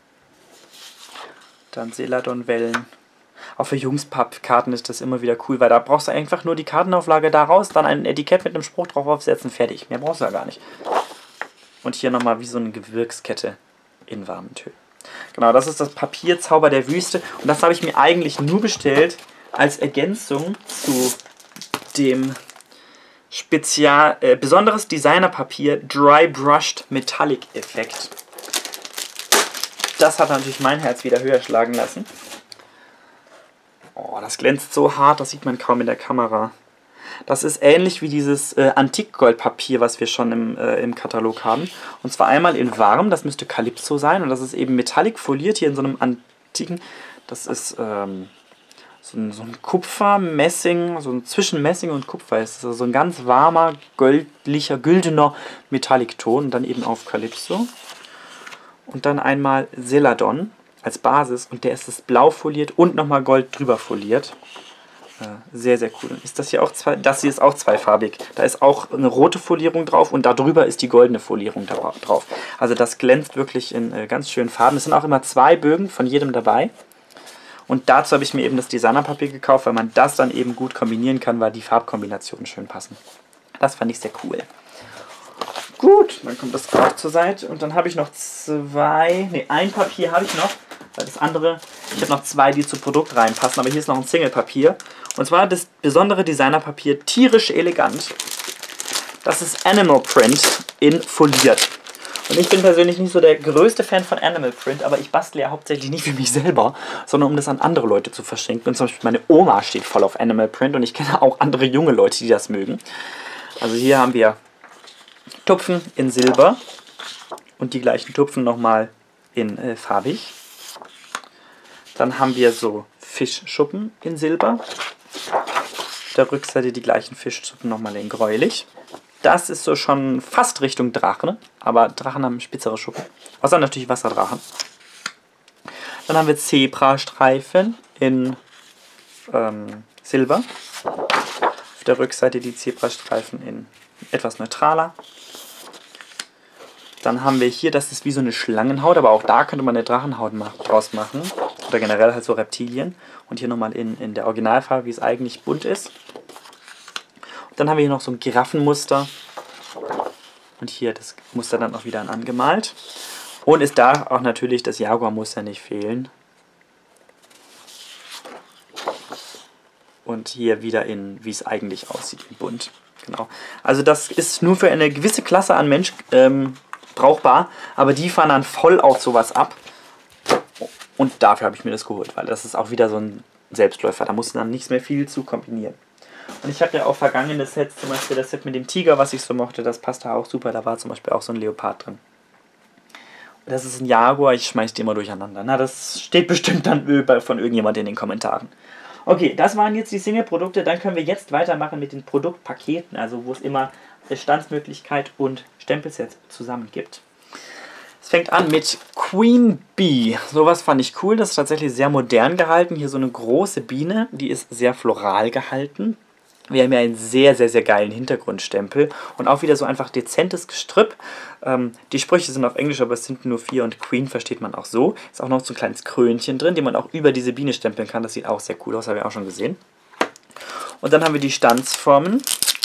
Dann Celadon-Wellen. Auch für Jungspappkarten ist das immer wieder cool, weil da brauchst du einfach nur die Kartenauflage daraus, dann ein Etikett mit einem Spruch drauf aufsetzen, fertig. Mehr brauchst du ja gar nicht. Und hier nochmal wie so eine Gebirgskette in warmen Tönen. Genau, das ist das Papierzauber der Wüste. Und das habe ich mir eigentlich nur bestellt als Ergänzung zu dem besonderes Designerpapier Dry Brushed Metallic Effekt. Das hat natürlich mein Herz wieder höher schlagen lassen. Oh, das glänzt so hart, das sieht man kaum in der Kamera. Das ist ähnlich wie dieses Antikgoldpapier, was wir schon im Katalog haben. Und zwar einmal in warm, das müsste Calypso sein. Und das ist eben metallic foliert hier in so einem antiken. Das ist so ein Kupfer-Messing, so ein zwischen Messing und Kupfer. Es ist also so ein ganz warmer, güldener Metallic-Ton. Und dann eben auf Calypso. Und dann einmal Celadon als Basis. Und der ist das blau foliert und nochmal Gold drüber foliert. Sehr, sehr cool. Ist das hier auch das hier ist auch zweifarbig. Da ist auch eine rote Folierung drauf und darüber ist die goldene Folierung drauf. Also das glänzt wirklich in ganz schönen Farben. Es sind auch immer 2 Bögen von jedem dabei. Und dazu habe ich mir eben das Designerpapier gekauft, weil man das dann eben gut kombinieren kann, weil die Farbkombinationen schön passen. Das fand ich sehr cool. Gut, dann kommt das auch zur Seite. Und dann habe ich noch ein Papier habe ich noch. Weil das andere, ich habe noch 2, die zu Produkt reinpassen, aber hier ist noch ein Single-Papier. Und zwar das besondere Designerpapier tierisch elegant. Das ist Animal Print in foliert. Und ich bin persönlich nicht so der größte Fan von Animal Print, aber ich bastle ja hauptsächlich nicht für mich selber, sondern um das an andere Leute zu verschenken. Und zum Beispiel meine Oma steht voll auf Animal Print und ich kenne auch andere junge Leute, die das mögen. Also hier haben wir Tupfen in Silber und die gleichen Tupfen nochmal in farbig. Dann haben wir so Fischschuppen in Silber. Auf der Rückseite die gleichen Fischschuppen nochmal in gräulich. Das ist so schon fast Richtung Drache, aber Drachen haben spitzere Schuppen. Außer natürlich Wasserdrachen. Dann haben wir Zebrastreifen in Silber. Auf der Rückseite die Zebrastreifen in etwas neutraler. Dann haben wir hier, das ist wie so eine Schlangenhaut, aber auch da könnte man eine Drachenhaut draus machen. Oder generell halt so Reptilien. Und hier nochmal in der Originalfarbe, wie es eigentlich bunt ist. Und dann haben wir hier noch so ein Giraffenmuster. Und hier das Muster dann auch wieder angemalt. Und es darf auch natürlich das Jaguar-Muster nicht fehlen. Und hier wieder wie es eigentlich aussieht, in bunt. Genau. Also das ist nur für eine gewisse Klasse an Mensch brauchbar, aber die fahren dann voll auf sowas ab. Und dafür habe ich mir das geholt, weil das ist auch wieder so ein Selbstläufer. Da muss dann nichts mehr viel zu kombinieren. Und ich habe ja auch vergangene Sets, zum Beispiel das Set mit dem Tiger, was ich so mochte, das passt da auch super. Da war zum Beispiel auch so ein Leopard drin. Und das ist ein Jaguar, ich schmeiß die immer durcheinander. Na, das steht bestimmt dann von irgendjemand in den Kommentaren. Okay, das waren jetzt die Single-Produkte. Dann können wir jetzt weitermachen mit den Produktpaketen, also wo es immer Bestandsmöglichkeit und Stempelset zusammen gibt. Es fängt an mit Queen Bee. Sowas fand ich cool. Das ist tatsächlich sehr modern gehalten. Hier so eine große Biene, die ist sehr floral gehalten. Wir haben ja einen sehr, sehr, sehr geilen Hintergrundstempel und auch wieder so einfach dezentes Gestrüpp. Die Sprüche sind auf Englisch, aber es sind nur 4 und Queen versteht man auch so. Ist auch noch so ein kleines Krönchen drin, den man auch über diese Biene stempeln kann. Das sieht auch sehr cool aus, habe ich auch schon gesehen. Und dann haben wir die Stanzformen.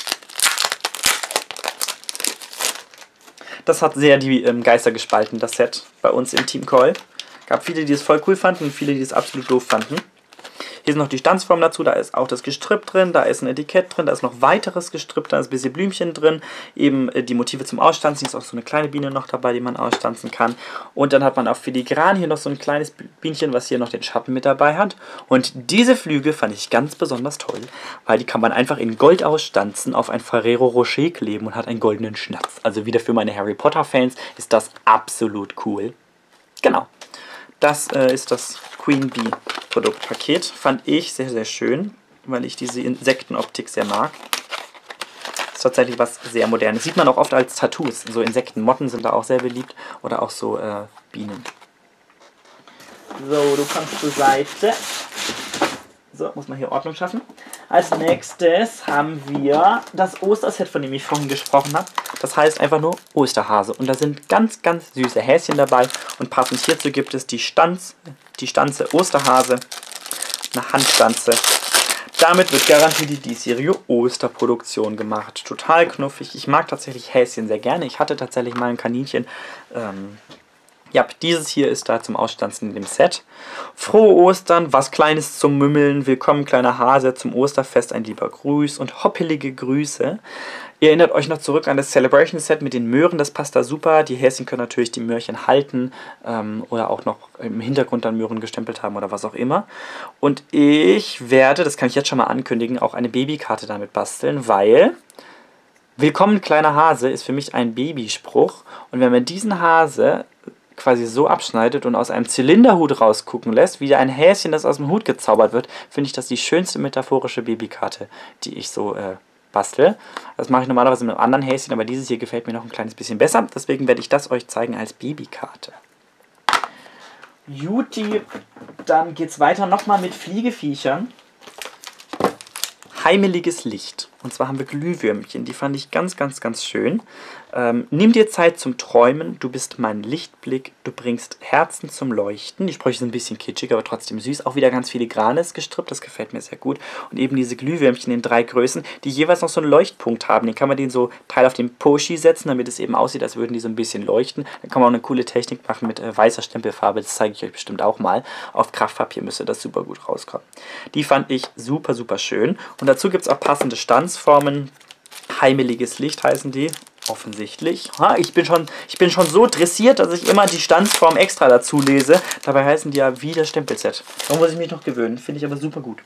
Das hat sehr die Geister gespalten, das Set bei uns im Team Call. Gab viele, die es voll cool fanden und viele, die es absolut doof fanden. Hier sind noch die Stanzformen dazu, da ist auch das Gestrüpp drin, da ist ein Etikett drin, da ist noch weiteres Gestrüpp, da ist ein bisschen Blümchen drin, eben die Motive zum Ausstanzen, hier ist auch so eine kleine Biene noch dabei, die man ausstanzen kann. Und dann hat man auch filigran hier noch so ein kleines Bienchen, was hier noch den Schatten mit dabei hat. Und diese Flügel fand ich ganz besonders toll, weil die kann man einfach in Gold ausstanzen, auf ein Ferrero Rocher kleben und hat einen goldenen Schnaps. Also wieder für meine Harry Potter Fans ist das absolut cool. Genau, das ist das Queen Bee Produktpaket. Fand ich sehr, sehr schön, weil ich diese Insektenoptik sehr mag. Ist tatsächlich was sehr Modernes. Sieht man auch oft als Tattoos. So Insektenmotten sind da auch sehr beliebt. Oder auch so Bienen. So, du kommst zur Seite. So, muss man hier Ordnung schaffen. Als nächstes haben wir das Osterset, von dem ich vorhin gesprochen habe. Das heißt einfach nur Osterhase. Und da sind ganz, ganz süße Häschen dabei. Und passend hierzu gibt es die Stanze Osterhase, eine Handstanze. Damit wird garantiert die diesjährige Osterproduktion gemacht. Total knuffig. Ich mag tatsächlich Häschen sehr gerne. Ich hatte tatsächlich mal ein Kaninchen. Ja, dieses hier ist da zum Ausstanzen in dem Set. Frohe Ostern, was Kleines zum Mümmeln. Willkommen, kleiner Hase, zum Osterfest ein lieber Gruß und hoppelige Grüße. Ihr erinnert euch noch zurück an das Celebration Set mit den Möhren, das passt da super. Die Häschen können natürlich die Möhrchen halten oder auch noch im Hintergrund dann Möhren gestempelt haben oder was auch immer. Und ich werde, das kann ich jetzt schon mal ankündigen, auch eine Babykarte damit basteln, weil Willkommen, kleiner Hase ist für mich ein Babyspruch. Und wenn man diesen Hase quasi so abschneidet und aus einem Zylinderhut rausgucken lässt, wie ein Häschen, das aus dem Hut gezaubert wird, finde ich das die schönste metaphorische Babykarte, die ich so bastel. Das mache ich normalerweise mit einem anderen Häschen, aber dieses hier gefällt mir noch ein kleines bisschen besser. Deswegen werde ich das euch zeigen als Babykarte. Juti, dann geht es weiter nochmal mit Fliegeviechern. Heimeliges Licht. Und zwar haben wir Glühwürmchen. Die fand ich ganz, ganz, ganz schön. Nimm dir Zeit zum Träumen. Du bist mein Lichtblick. Du bringst Herzen zum Leuchten. Die Sprüche sind ein bisschen kitschig, aber trotzdem süß. Auch wieder ganz filigranes gestrippt. Das gefällt mir sehr gut. Und eben diese Glühwürmchen in 3 Größen, die jeweils noch so einen Leuchtpunkt haben. Den kann man den so Teil auf den Poshi setzen, damit es eben aussieht, als würden die so ein bisschen leuchten. Dann kann man auch eine coole Technik machen mit weißer Stempelfarbe. Das zeige ich euch bestimmt auch mal. Auf Kraftpapier müsste das super gut rauskommen. Die fand ich super, super schön. Und dazu gibt es auch passende Stanzformen. Heimeliges Licht heißen die. Offensichtlich. Ha, ich bin schon so dressiert, dass ich immer die Stanzform extra dazu lese. Dabei heißen die ja wie das Stempelset. Da muss ich mich noch gewöhnen. Finde ich aber super gut.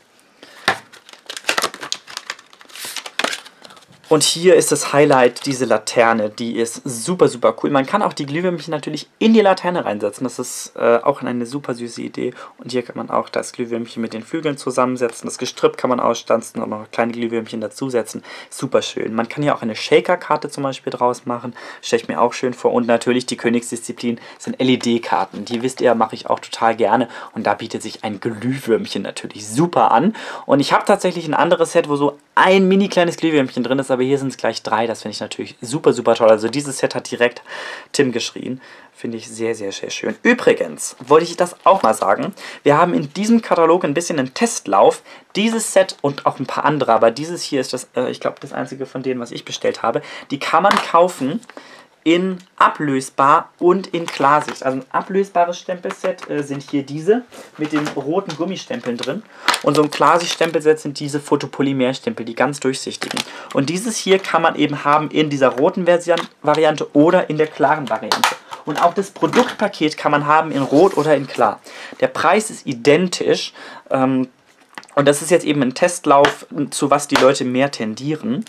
Und hier ist das Highlight, diese Laterne. Die ist super, super cool. Man kann auch die Glühwürmchen natürlich in die Laterne reinsetzen. Das ist auch eine super süße Idee. Und hier kann man auch das Glühwürmchen mit den Flügeln zusammensetzen. Das Gestrüpp kann man ausstanzen und noch kleine Glühwürmchen dazusetzen. Super schön. Man kann hier auch eine Shaker-Karte zum Beispiel draus machen. Stelle ich mir auch schön vor. Und natürlich die Königsdisziplin sind LED-Karten. Die wisst ihr, mache ich auch total gerne. Und da bietet sich ein Glühwürmchen natürlich super an. Und ich habe tatsächlich ein anderes Set, wo so ein mini kleines Glühwürmchen drin ist, aber hier sind es gleich 3. Das finde ich natürlich super, super toll. Also dieses Set hat direkt Tim geschrien. Finde ich sehr, sehr, sehr schön. Übrigens wollte ich das auch mal sagen. Wir haben in diesem Katalog ein bisschen einen Testlauf. Dieses Set und auch ein paar andere, aber dieses hier ist das, ich glaube, das einzige von denen, was ich bestellt habe. Die kann man kaufen in ablösbar und in Klarsicht. Also ein ablösbares Stempelset sind hier diese mit den roten Gummistempeln drin. Und so ein Klarsicht-Stempelset sind diese Photopolymerstempel, die ganz durchsichtigen. Und dieses hier kann man eben haben in dieser roten Variante oder in der klaren Variante. Und auch das Produktpaket kann man haben in Rot oder in Klar. Der Preis ist identisch. Und das ist jetzt eben ein Testlauf, zu was die Leute mehr tendieren.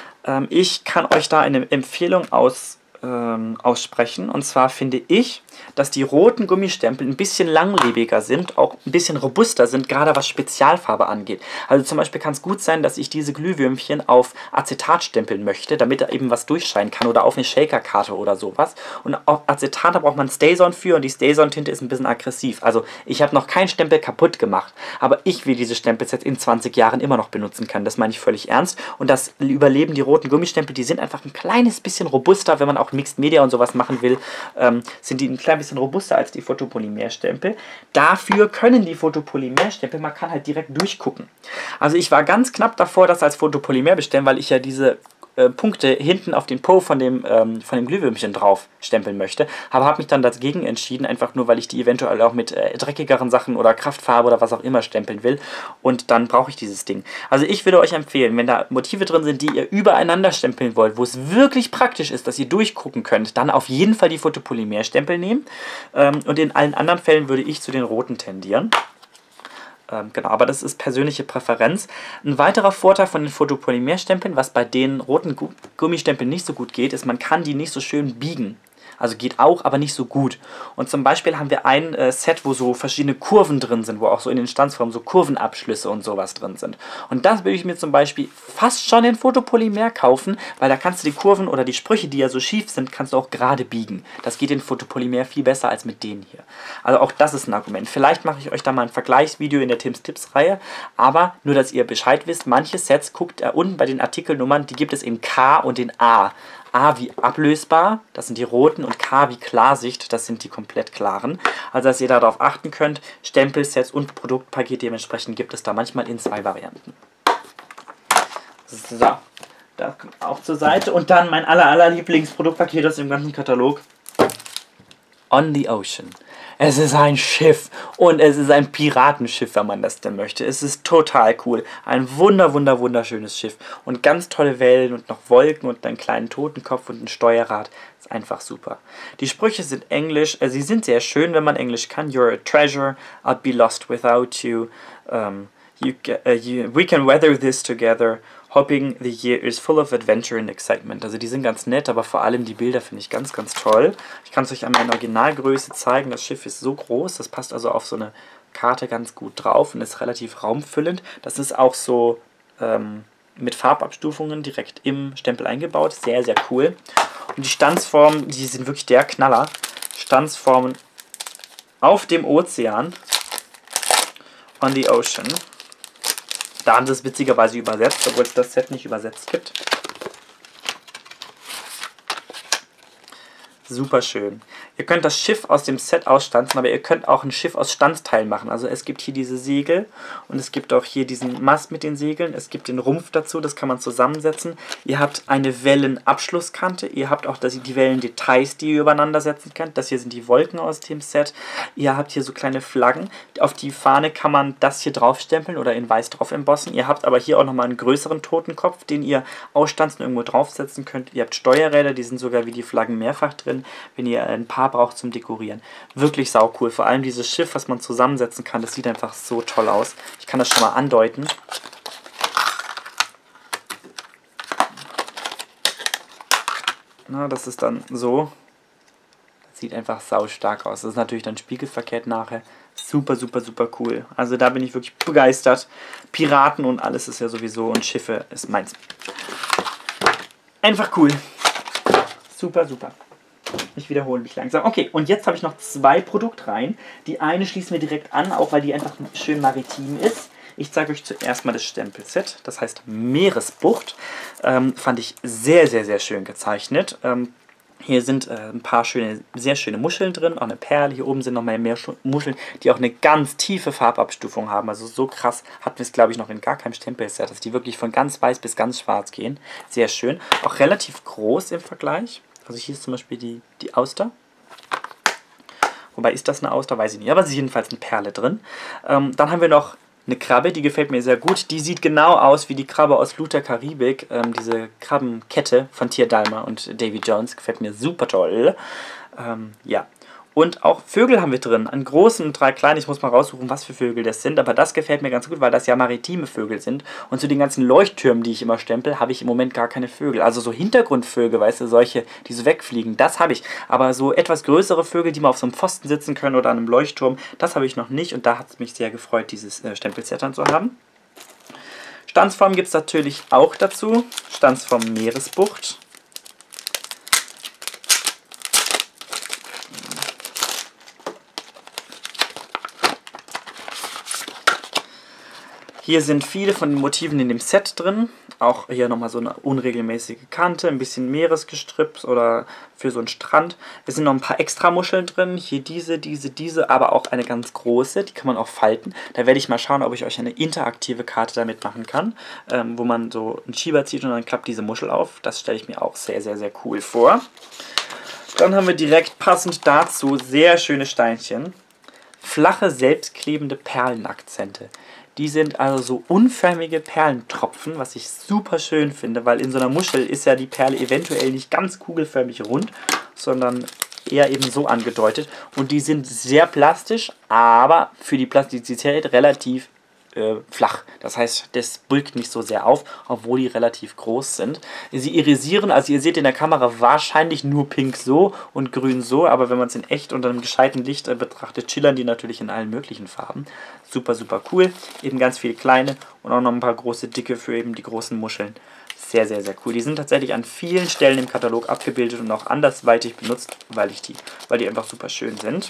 Ich kann euch da eine Empfehlung aussprechen. Und zwar finde ich, dass die roten Gummistempel ein bisschen langlebiger sind, auch ein bisschen robuster sind, gerade was Spezialfarbe angeht. Also zum Beispiel kann es gut sein, dass ich diese Glühwürmchen auf Acetat stempeln möchte, damit da eben was durchscheinen kann oder auf eine Shaker-Karte oder sowas. Und auf Acetat da braucht man Stay-On für und die Stay-On-Tinte ist ein bisschen aggressiv. Also ich habe noch keinen Stempel kaputt gemacht, aber ich will diese Stempelsets in 20 Jahren immer noch benutzen können. Das meine ich völlig ernst. Und das überleben die roten Gummistempel, die sind einfach ein kleines bisschen robuster, wenn man auch Mixed Media und sowas machen will, sind die ein klein bisschen robuster als die Photopolymerstempel. Dafür können die Photopolymerstempel, man kann halt direkt durchgucken. Also ich war ganz knapp davor, das als Photopolymer bestellen, weil ich ja diese Punkte hinten auf den Po von dem Glühwürmchen drauf stempeln möchte, aber habe mich dann dagegen entschieden, einfach nur, weil ich die eventuell auch mit dreckigeren Sachen oder Kraftfarbe oder was auch immer stempeln will und dann brauche ich dieses Ding. Also ich würde euch empfehlen, wenn da Motive drin sind, die ihr übereinander stempeln wollt, wo es wirklich praktisch ist, dass ihr durchgucken könnt, dann auf jeden Fall die Photopolymerstempel nehmen und in allen anderen Fällen würde ich zu den roten tendieren. Genau, aber das ist persönliche Präferenz. Ein weiterer Vorteil von den Photopolymerstempeln, was bei den roten Gummistempeln nicht so gut geht, ist, man kann die nicht so schön biegen. Also geht auch, aber nicht so gut. Und zum Beispiel haben wir ein Set, wo so verschiedene Kurven drin sind, wo auch so in den Stanzformen so Kurvenabschlüsse und sowas drin sind. Und das würde ich mir zum Beispiel fast schon in Fotopolymer kaufen, weil da kannst du die Kurven oder die Sprüche, die ja so schief sind, kannst du auch gerade biegen. Das geht in Fotopolymer viel besser als mit denen hier. Also auch das ist ein Argument. Vielleicht mache ich euch da mal ein Vergleichsvideo in der Tims Tipps Reihe, aber nur, dass ihr Bescheid wisst, manche Sets, guckt unten bei den Artikelnummern, die gibt es in K und in A. A wie ablösbar, das sind die roten, und K wie Klarsicht, das sind die komplett klaren. Also, dass ihr darauf achten könnt, Stempelsets und Produktpaket dementsprechend gibt es da manchmal in 2 Varianten. So, das kommt auch zur Seite. Und dann mein aller Lieblingsproduktpaket aus dem ganzen Katalog. On the Ocean. Es ist ein Schiff und es ist ein Piratenschiff, wenn man das denn möchte. Es ist total cool. Ein wunderschönes Schiff und ganz tolle Wellen und noch Wolken und einen kleinen Totenkopf und ein Steuerrad. Ist einfach super. Die Sprüche sind Englisch. Sie sind sehr schön, wenn man Englisch kann. You're a treasure. I'd be lost without you. We can weather this together. Hoping the year is full of adventure and excitement. Also die sind ganz nett, aber vor allem die Bilder finde ich ganz toll. Ich kann es euch an meiner Originalgröße zeigen. Das Schiff ist so groß, das passt also auf so eine Karte ganz gut drauf und ist relativ raumfüllend. Das ist auch so mit Farbabstufungen direkt im Stempel eingebaut. Sehr cool. Und die Stanzformen, die sind wirklich der Knaller. Stanzformen auf dem Ozean. On the Ocean. Da haben sie es witzigerweise übersetzt, obwohl es das Set nicht übersetzt gibt. Super schön. Ihr könnt das Schiff aus dem Set ausstanzen, aber ihr könnt auch ein Schiff aus Stanzteilen machen. Also es gibt hier diese Segel und es gibt auch hier diesen Mast mit den Segeln. Es gibt den Rumpf dazu, das kann man zusammensetzen. Ihr habt eine Wellenabschlusskante. Ihr habt auch die Wellendetails, die ihr übereinander setzen könnt. Das hier sind die Wolken aus dem Set. Ihr habt hier so kleine Flaggen. Auf die Fahne kann man das hier draufstempeln oder in weiß drauf embossen. Ihr habt aber hier auch nochmal einen größeren Totenkopf, den ihr ausstanzen irgendwo draufsetzen könnt. Ihr habt Steuerräder, die sind sogar wie die Flaggen mehrfach drin, wenn ihr ein paar braucht zum Dekorieren. Wirklich saucool. Vor allem dieses Schiff, was man zusammensetzen kann, das sieht einfach so toll aus. Ich kann das schon mal andeuten. Na, das ist dann so. Das sieht einfach saustark aus. Das ist natürlich dann spiegelverkehrt nachher. Super cool. Also da bin ich wirklich begeistert. Piraten und alles ist ja sowieso und Schiffe ist meins. Einfach cool. Super. Ich wiederhole mich langsam. Okay, und jetzt habe ich noch 2 Produktreihen. Die eine schließen wir direkt an, auch weil die einfach schön maritim ist. Ich zeige euch zuerst mal das Stempelset. Das heißt Meeresbucht. Fand ich sehr schön gezeichnet. Hier sind ein paar sehr schöne Muscheln drin, auch eine Perle. Hier oben sind noch mehr Muscheln, die auch eine ganz tiefe Farbabstufung haben. Also so krass hatten wir es, glaube ich, noch in gar keinem Stempelset, dass die wirklich von ganz weiß bis ganz schwarz gehen. Sehr schön. Auch relativ groß im Vergleich. Also hier ist zum Beispiel die Auster. Wobei, ist das eine Auster? Weiß ich nicht. Aber es ist jedenfalls eine Perle drin. Dann haben wir noch eine Krabbe, die gefällt mir sehr gut. Die sieht genau aus wie die Krabbe aus Fluch der Karibik. Diese Krabbenkette von Tia Dalma und Davy Jones. Gefällt mir super toll. Ja. Und auch Vögel haben wir drin. Einen großen und 3 kleine. Ich muss mal raussuchen, was für Vögel das sind. Aber das gefällt mir ganz gut, weil das ja maritime Vögel sind. Und zu den ganzen Leuchttürmen, die ich immer stempel, habe ich im Moment gar keine Vögel. Also so Hintergrundvögel, weißt du, solche, die so wegfliegen, das habe ich. Aber so etwas größere Vögel, die mal auf so einem Pfosten sitzen können oder an einem Leuchtturm, das habe ich noch nicht. Und da hat es mich sehr gefreut, dieses Stempelset dann zu haben. Stanzform gibt es natürlich auch dazu. Stanzform Meeresbucht. Hier sind viele von den Motiven in dem Set drin. Auch hier nochmal so eine unregelmäßige Kante, ein bisschen Meeresgestrüpp oder für so einen Strand. Es sind noch ein paar extra Muscheln drin. Hier diese, aber auch eine ganz große. Die kann man auch falten. Da werde ich mal schauen, ob ich euch eine interaktive Karte damit machen kann, wo man so einen Schieber zieht und dann klappt diese Muschel auf. Das stelle ich mir auch sehr cool vor. Dann haben wir direkt passend dazu sehr schöne Steinchen. Flache, selbstklebende Perlenakzente. Die sind also so unförmige Perlentropfen, was ich super schön finde, weil in so einer Muschel ist ja die Perle eventuell nicht ganz kugelförmig rund, sondern eher eben so angedeutet. Und die sind sehr plastisch, aber für die Plastizität relativ flach. Das heißt, das bulkt nicht so sehr auf, obwohl die relativ groß sind. Sie irisieren, also ihr seht in der Kamera wahrscheinlich nur pink so und grün so, aber wenn man es in echt unter einem gescheiten Licht betrachtet, schillern die natürlich in allen möglichen Farben. Super, super cool. Eben ganz viele kleine und auch noch ein paar große, dicke für eben die großen Muscheln. Sehr, sehr, sehr cool. Die sind tatsächlich an vielen Stellen im Katalog abgebildet und auch andersweitig benutzt, weil die einfach super schön sind.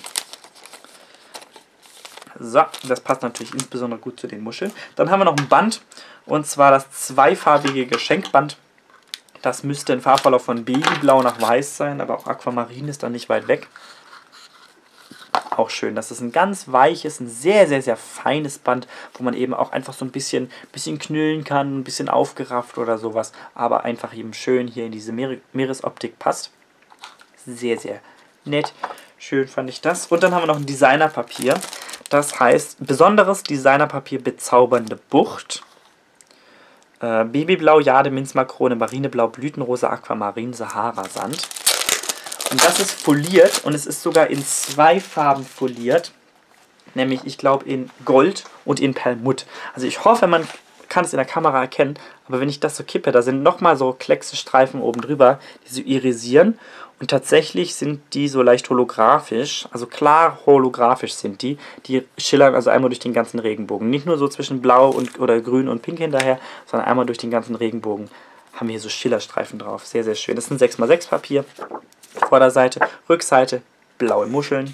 So, das passt natürlich insbesondere gut zu den Muscheln. Dann haben wir noch ein Band, und zwar das zweifarbige Geschenkband. Das müsste ein Farbverlauf von Babyblau nach Weiß sein, aber auch Aquamarin ist dann nicht weit weg. Auch schön. Das ist ein ganz weiches, ein sehr, sehr, sehr feines Band, wo man eben auch einfach so ein bisschen knüllen kann, ein bisschen aufgerafft oder sowas, aber einfach eben schön hier in diese Meeresoptik passt. Sehr, sehr nett. Schön fand ich das. Und dann haben wir noch ein Designerpapier. Das heißt, besonderes Designerpapier bezaubernde Bucht. Babyblau, Jade, Minzmakrone, Marineblau, Blütenrosa, Aquamarin, Sahara-Sand. Und das ist foliert und es ist sogar in 2 Farben foliert. Nämlich, ich glaube, in Gold und in Perlmutt. Also ich hoffe, man kann es in der Kamera erkennen, aber wenn ich das so kippe, da sind nochmal so Klecksstreifen oben drüber, die so irisieren. Und tatsächlich sind die so leicht holographisch, also klar holographisch sind die. Die schillern also einmal durch den ganzen Regenbogen. Nicht nur so zwischen Blau oder Grün und Pink hinterher, sondern einmal durch den ganzen Regenbogen haben wir hier so Schillerstreifen drauf. Sehr, sehr schön. Das ist ein 6x6 Papier. Vorderseite, Rückseite, blaue Muscheln.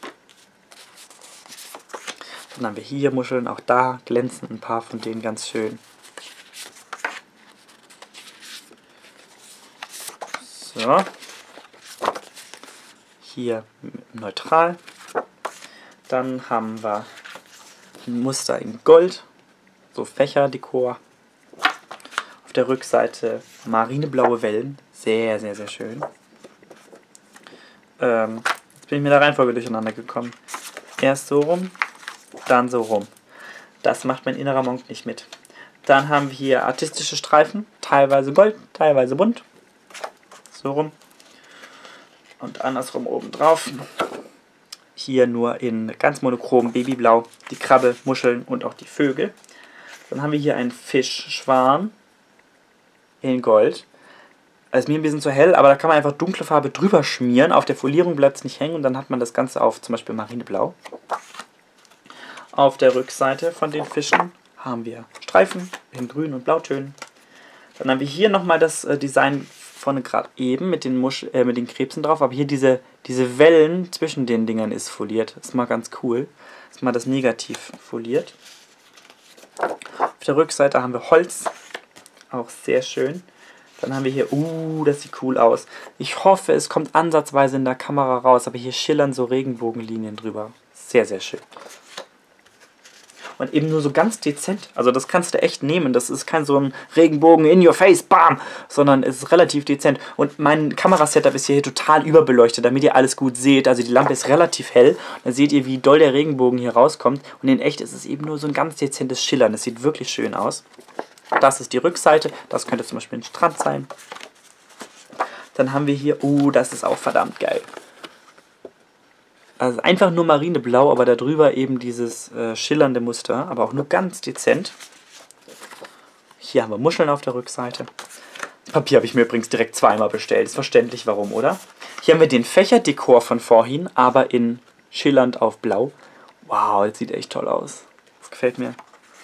Dann haben wir hier Muscheln, auch da glänzen ein paar von denen ganz schön. So. Hier neutral. Dann haben wir ein Muster in Gold, so Fächerdekor. Auf der Rückseite marineblaue Wellen, sehr, sehr, sehr schön. Jetzt bin ich mit der Reihenfolge durcheinander gekommen. Erst so rum, dann so rum. Das macht mein innerer Monk nicht mit. Dann haben wir hier artistische Streifen, teilweise gold, teilweise bunt. So rum. Und andersrum oben drauf. Hier nur in ganz monochrom Babyblau die Krabbe, Muscheln und auch die Vögel. Dann haben wir hier einen Fischschwarm in Gold. Das ist mir ein bisschen zu hell, aber da kann man einfach dunkle Farbe drüber schmieren. Auf der Folierung bleibt es nicht hängen und dann hat man das Ganze auf zum Beispiel Marineblau. Auf der Rückseite von den Fischen haben wir Streifen in Grün- und Blautönen. Dann haben wir hier nochmal das Design von gerade eben mit den Krebsen drauf, aber hier diese Wellen zwischen den Dingern ist foliert. Das ist mal ganz cool. Das ist mal das Negativ foliert. Auf der Rückseite haben wir Holz, auch sehr schön. Dann haben wir hier, das sieht cool aus. Ich hoffe, es kommt ansatzweise in der Kamera raus, aber hier schillern so Regenbogenlinien drüber. Sehr, sehr schön. Und eben nur so ganz dezent. Also das kannst du echt nehmen. Das ist kein so ein Regenbogen in your face, bam, sondern es ist relativ dezent. Und mein Kamerasetup ist hier total überbeleuchtet, damit ihr alles gut seht. Also die Lampe ist relativ hell. Da seht ihr, wie doll der Regenbogen hier rauskommt. Und in echt ist es eben nur so ein ganz dezentes Schillern. Das sieht wirklich schön aus. Das ist die Rückseite. Das könnte zum Beispiel ein Strand sein. Dann haben wir hier, das ist auch verdammt geil. Also einfach nur Marineblau, aber darüber eben dieses schillernde Muster, aber auch nur ganz dezent. Hier haben wir Muscheln auf der Rückseite. Das Papier habe ich mir übrigens direkt 2-mal bestellt. Ist verständlich warum, oder? Hier haben wir den Fächerdekor von vorhin, aber in schillernd auf Blau. Wow, das sieht echt toll aus. Das gefällt mir.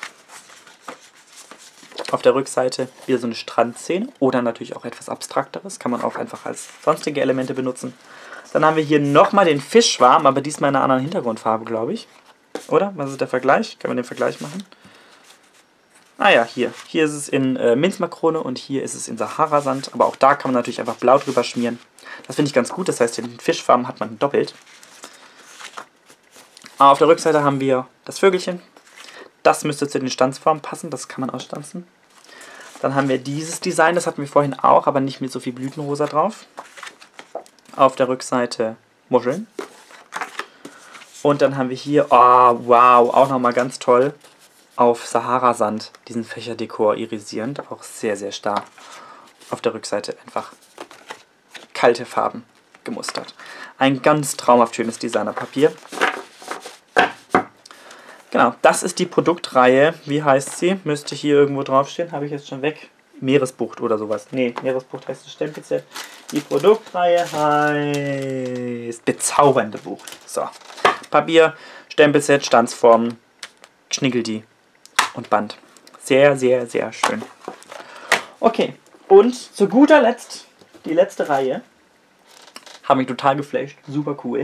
Auf der Rückseite wieder so eine Strandszene oder natürlich auch etwas Abstrakteres. Kann man auch einfach als sonstige Elemente benutzen. Dann haben wir hier nochmal den Fischschwarm, aber diesmal in einer anderen Hintergrundfarbe, glaube ich. Oder? Was ist der Vergleich? Können wir den Vergleich machen? Ah ja, hier. Hier ist es in Minzmakrone und hier ist es in Sahara-Sand. Aber auch da kann man natürlich einfach blau drüber schmieren. Das finde ich ganz gut. Das heißt, den Fischfarben hat man doppelt. Auf der Rückseite haben wir das Vögelchen. Das müsste zu den Stanzformen passen. Das kann man ausstanzen. Dann haben wir dieses Design. Das hatten wir vorhin auch, aber nicht mit so viel Blütenrosa drauf. Auf der Rückseite Muscheln. Und dann haben wir hier, wow, auch nochmal ganz toll, auf Sahara-Sand diesen Fächerdekor irisierend. Auch sehr, sehr stark. Auf der Rückseite einfach kalte Farben gemustert. Ein ganz traumhaft schönes Designerpapier. Genau, das ist die Produktreihe. Wie heißt sie? Müsste hier irgendwo draufstehen. Habe ich jetzt schon weg. Meeresbucht oder sowas. Nee, Meeresbucht heißt das Stempelset. Die Produktreihe heißt Bezaubernde Bucht. So, Papier, Stempelset, Stanzformen, Schnickeldi und Band. Sehr, sehr, sehr schön. Okay, und zu guter Letzt, die letzte Reihe. Hat mich total geflasht. Super cool.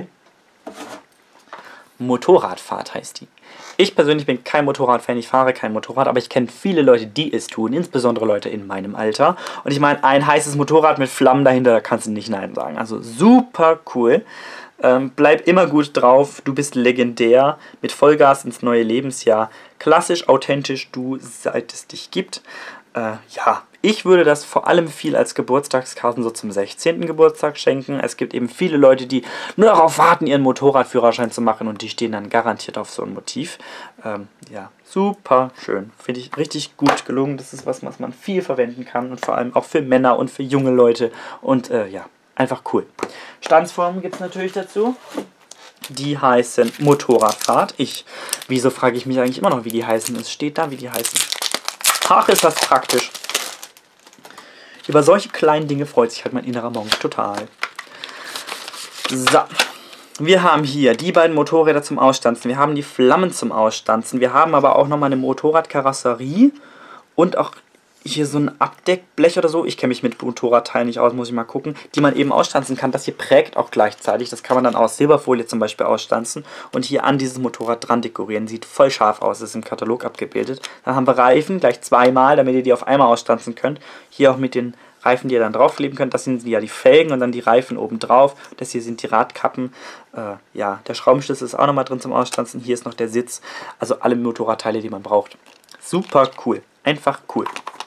Motorradfahrt heißt die. Ich persönlich bin kein Motorradfan, ich fahre kein Motorrad, aber ich kenne viele Leute, die es tun, insbesondere Leute in meinem Alter. Und ich meine, ein heißes Motorrad mit Flammen dahinter, da kannst du nicht Nein sagen. Also super cool. Bleib immer gut drauf, du bist legendär, mit Vollgas ins neue Lebensjahr. Klassisch, authentisch, du, seit es dich gibt. Ja, ich würde das vor allem viel als Geburtstagskarten so zum 16. Geburtstag schenken. Es gibt eben viele Leute, die nur darauf warten, ihren Motorradführerschein zu machen und die stehen dann garantiert auf so ein Motiv. Ja, super schön. Finde ich richtig gut gelungen. Das ist was man viel verwenden kann und vor allem auch für Männer und für junge Leute und ja, einfach cool. Stanzformen gibt es natürlich dazu. Die heißen Motorradfahrt. Wieso frage ich mich eigentlich immer noch, wie die heißen? Es steht da, wie die heißen. Ach, ist das praktisch. Über solche kleinen Dinge freut sich halt mein innerer Monk total. So, wir haben hier die beiden Motorräder zum Ausstanzen. Wir haben die Flammen zum Ausstanzen. Wir haben aber auch nochmal eine Motorradkarosserie und auch hier so ein Abdeckblech oder so. Ich kenne mich mit Motorradteilen nicht aus, muss ich mal gucken. Die man eben ausstanzen kann. Das hier prägt auch gleichzeitig. Das kann man dann aus Silberfolie zum Beispiel ausstanzen und hier an dieses Motorrad dran dekorieren. Sieht voll scharf aus, ist im Katalog abgebildet. Dann haben wir Reifen, gleich zweimal, damit ihr die auf einmal ausstanzen könnt. Hier auch mit den Reifen, die ihr dann draufkleben könnt. Das sind ja die Felgen und dann die Reifen oben drauf. Das hier sind die Radkappen. Ja, der Schraubenschlüssel ist auch nochmal drin zum Ausstanzen. Hier ist noch der Sitz. Also alle Motorradteile, die man braucht. Super cool. Einfach cool.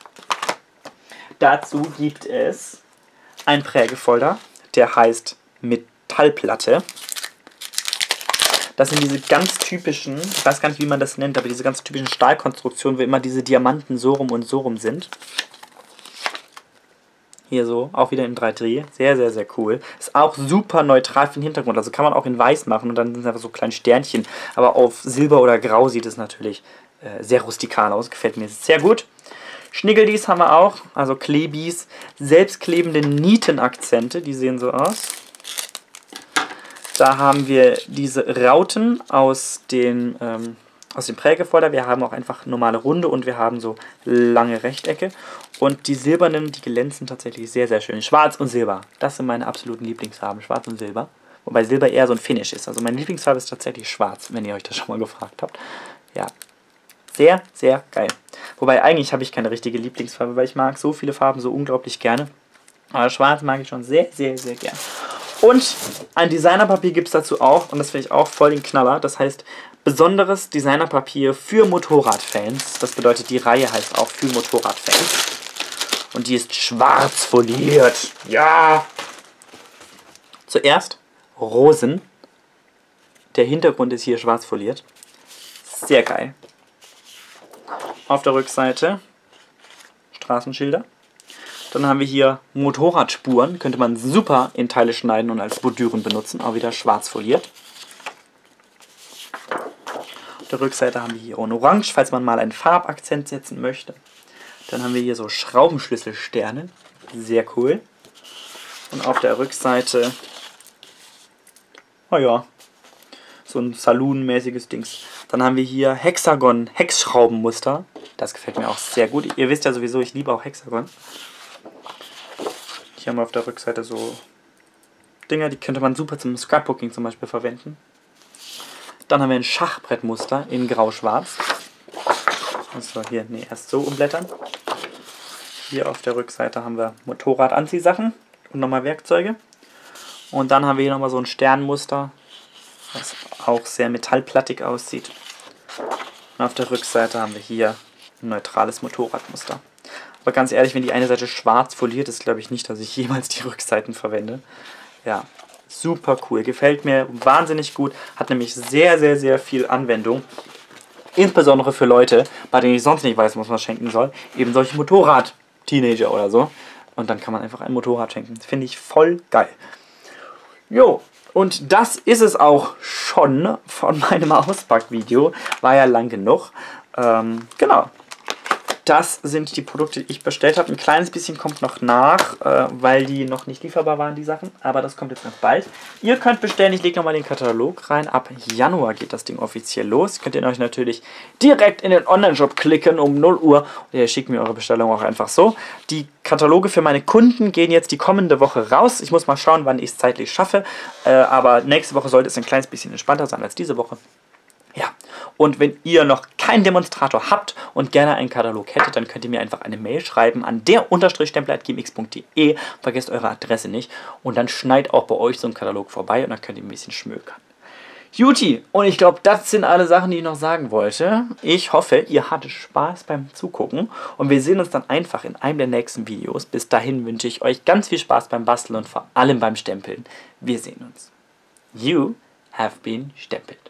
Dazu gibt es einen Prägefolder, der heißt Metallplatte. Das sind diese ganz typischen, ich weiß gar nicht, wie man das nennt, aber diese ganz typischen Stahlkonstruktionen, wo immer diese Diamanten so rum und so rum sind. Hier so, auch wieder in 3D. Sehr, sehr, sehr cool. Ist auch super neutral für den Hintergrund. Also kann man auch in weiß machen und dann sind es einfach so kleine Sternchen. Aber auf Silber oder Grau sieht es natürlich sehr rustikal aus. Gefällt mir sehr gut. Schnickeldis haben wir auch, also Klebis, selbstklebende Nietenakzente, die sehen so aus. Da haben wir diese Rauten aus dem Prägefolder. Wir haben auch einfach normale Runde und wir haben so lange Rechtecke. Und die silbernen, die glänzen tatsächlich sehr, sehr schön. Schwarz und Silber, das sind meine absoluten Lieblingsfarben, Schwarz und Silber. Wobei Silber eher so ein Finish ist. Also meine Lieblingsfarbe ist tatsächlich schwarz, wenn ihr euch das schon mal gefragt habt. Ja, sehr, sehr geil. Wobei eigentlich habe ich keine richtige Lieblingsfarbe, weil ich mag so viele Farben so unglaublich gerne. Aber schwarz mag ich schon sehr, sehr, sehr gern. Und ein Designerpapier gibt es dazu auch. Und das finde ich auch voll den Knaller. Das heißt, besonderes Designerpapier für Motorradfans. Das bedeutet, die Reihe heißt auch für Motorradfans. Und die ist schwarz foliert. Ja! Zuerst Rosen. Der Hintergrund ist hier schwarz foliert. Sehr geil. Auf der Rückseite Straßenschilder. Dann haben wir hier Motorradspuren. Könnte man super in Teile schneiden und als Bordüren benutzen. Auch wieder schwarz foliert. Auf der Rückseite haben wir hier ein Orange, falls man mal einen Farbakzent setzen möchte. Dann haben wir hier so Schraubenschlüsselsterne. Sehr cool. Und auf der Rückseite, oh ja, so ein Saloon-mäßiges Dings. Dann haben wir hier Hexagon-Hexschraubenmuster. Das gefällt mir auch sehr gut. Ihr wisst ja sowieso, ich liebe auch Hexagon. Hier haben wir auf der Rückseite so Dinger, die könnte man super zum Scrapbooking zum Beispiel verwenden. Dann haben wir ein Schachbrettmuster in grau-schwarz. Also hier, nee, erst so umblättern. Hier auf der Rückseite haben wir Motorradanziehsachen und nochmal Werkzeuge. Und dann haben wir hier nochmal so ein Sternmuster, was auch sehr metallplattig aussieht. Und auf der Rückseite haben wir hier ein neutrales Motorradmuster. Aber ganz ehrlich, wenn die eine Seite schwarz foliert ist, glaube ich nicht, dass ich jemals die Rückseiten verwende. Ja, super cool. Gefällt mir wahnsinnig gut. Hat nämlich sehr, sehr, sehr viel Anwendung. Insbesondere für Leute, bei denen ich sonst nicht weiß, was man schenken soll. Eben solche Motorrad-Teenager oder so. Und dann kann man einfach ein Motorrad schenken. Das finde ich voll geil. Jo, und das ist es auch schon von meinem Auspackvideo. War ja lang genug. Genau. Das sind die Produkte, die ich bestellt habe. Ein kleines bisschen kommt noch nach, weil die noch nicht lieferbar waren, die Sachen. Aber das kommt jetzt noch bald. Ihr könnt bestellen, ich lege nochmal den Katalog rein. Ab Januar geht das Ding offiziell los. Könnt ihr euch natürlich direkt in den Online-Shop klicken um 0 Uhr. Und ihr schickt mir eure Bestellung auch einfach so. Die Kataloge für meine Kunden gehen jetzt die kommende Woche raus. Ich muss mal schauen, wann ich es zeitlich schaffe. Aber nächste Woche sollte es ein kleines bisschen entspannter sein als diese Woche. Ja, und wenn ihr noch keinen Demonstrator habt und gerne einen Katalog hättet, dann könnt ihr mir einfach eine Mail schreiben an der_stempel@gmx.de. Vergesst eure Adresse nicht und dann schneit auch bei euch so ein Katalog vorbei und dann könnt ihr ein bisschen schmökern. Juti, und ich glaube, das sind alle Sachen, die ich noch sagen wollte. Ich hoffe, ihr hattet Spaß beim Zugucken und wir sehen uns dann einfach in einem der nächsten Videos. Bis dahin wünsche ich euch ganz viel Spaß beim Basteln und vor allem beim Stempeln. Wir sehen uns. You have been stempeled.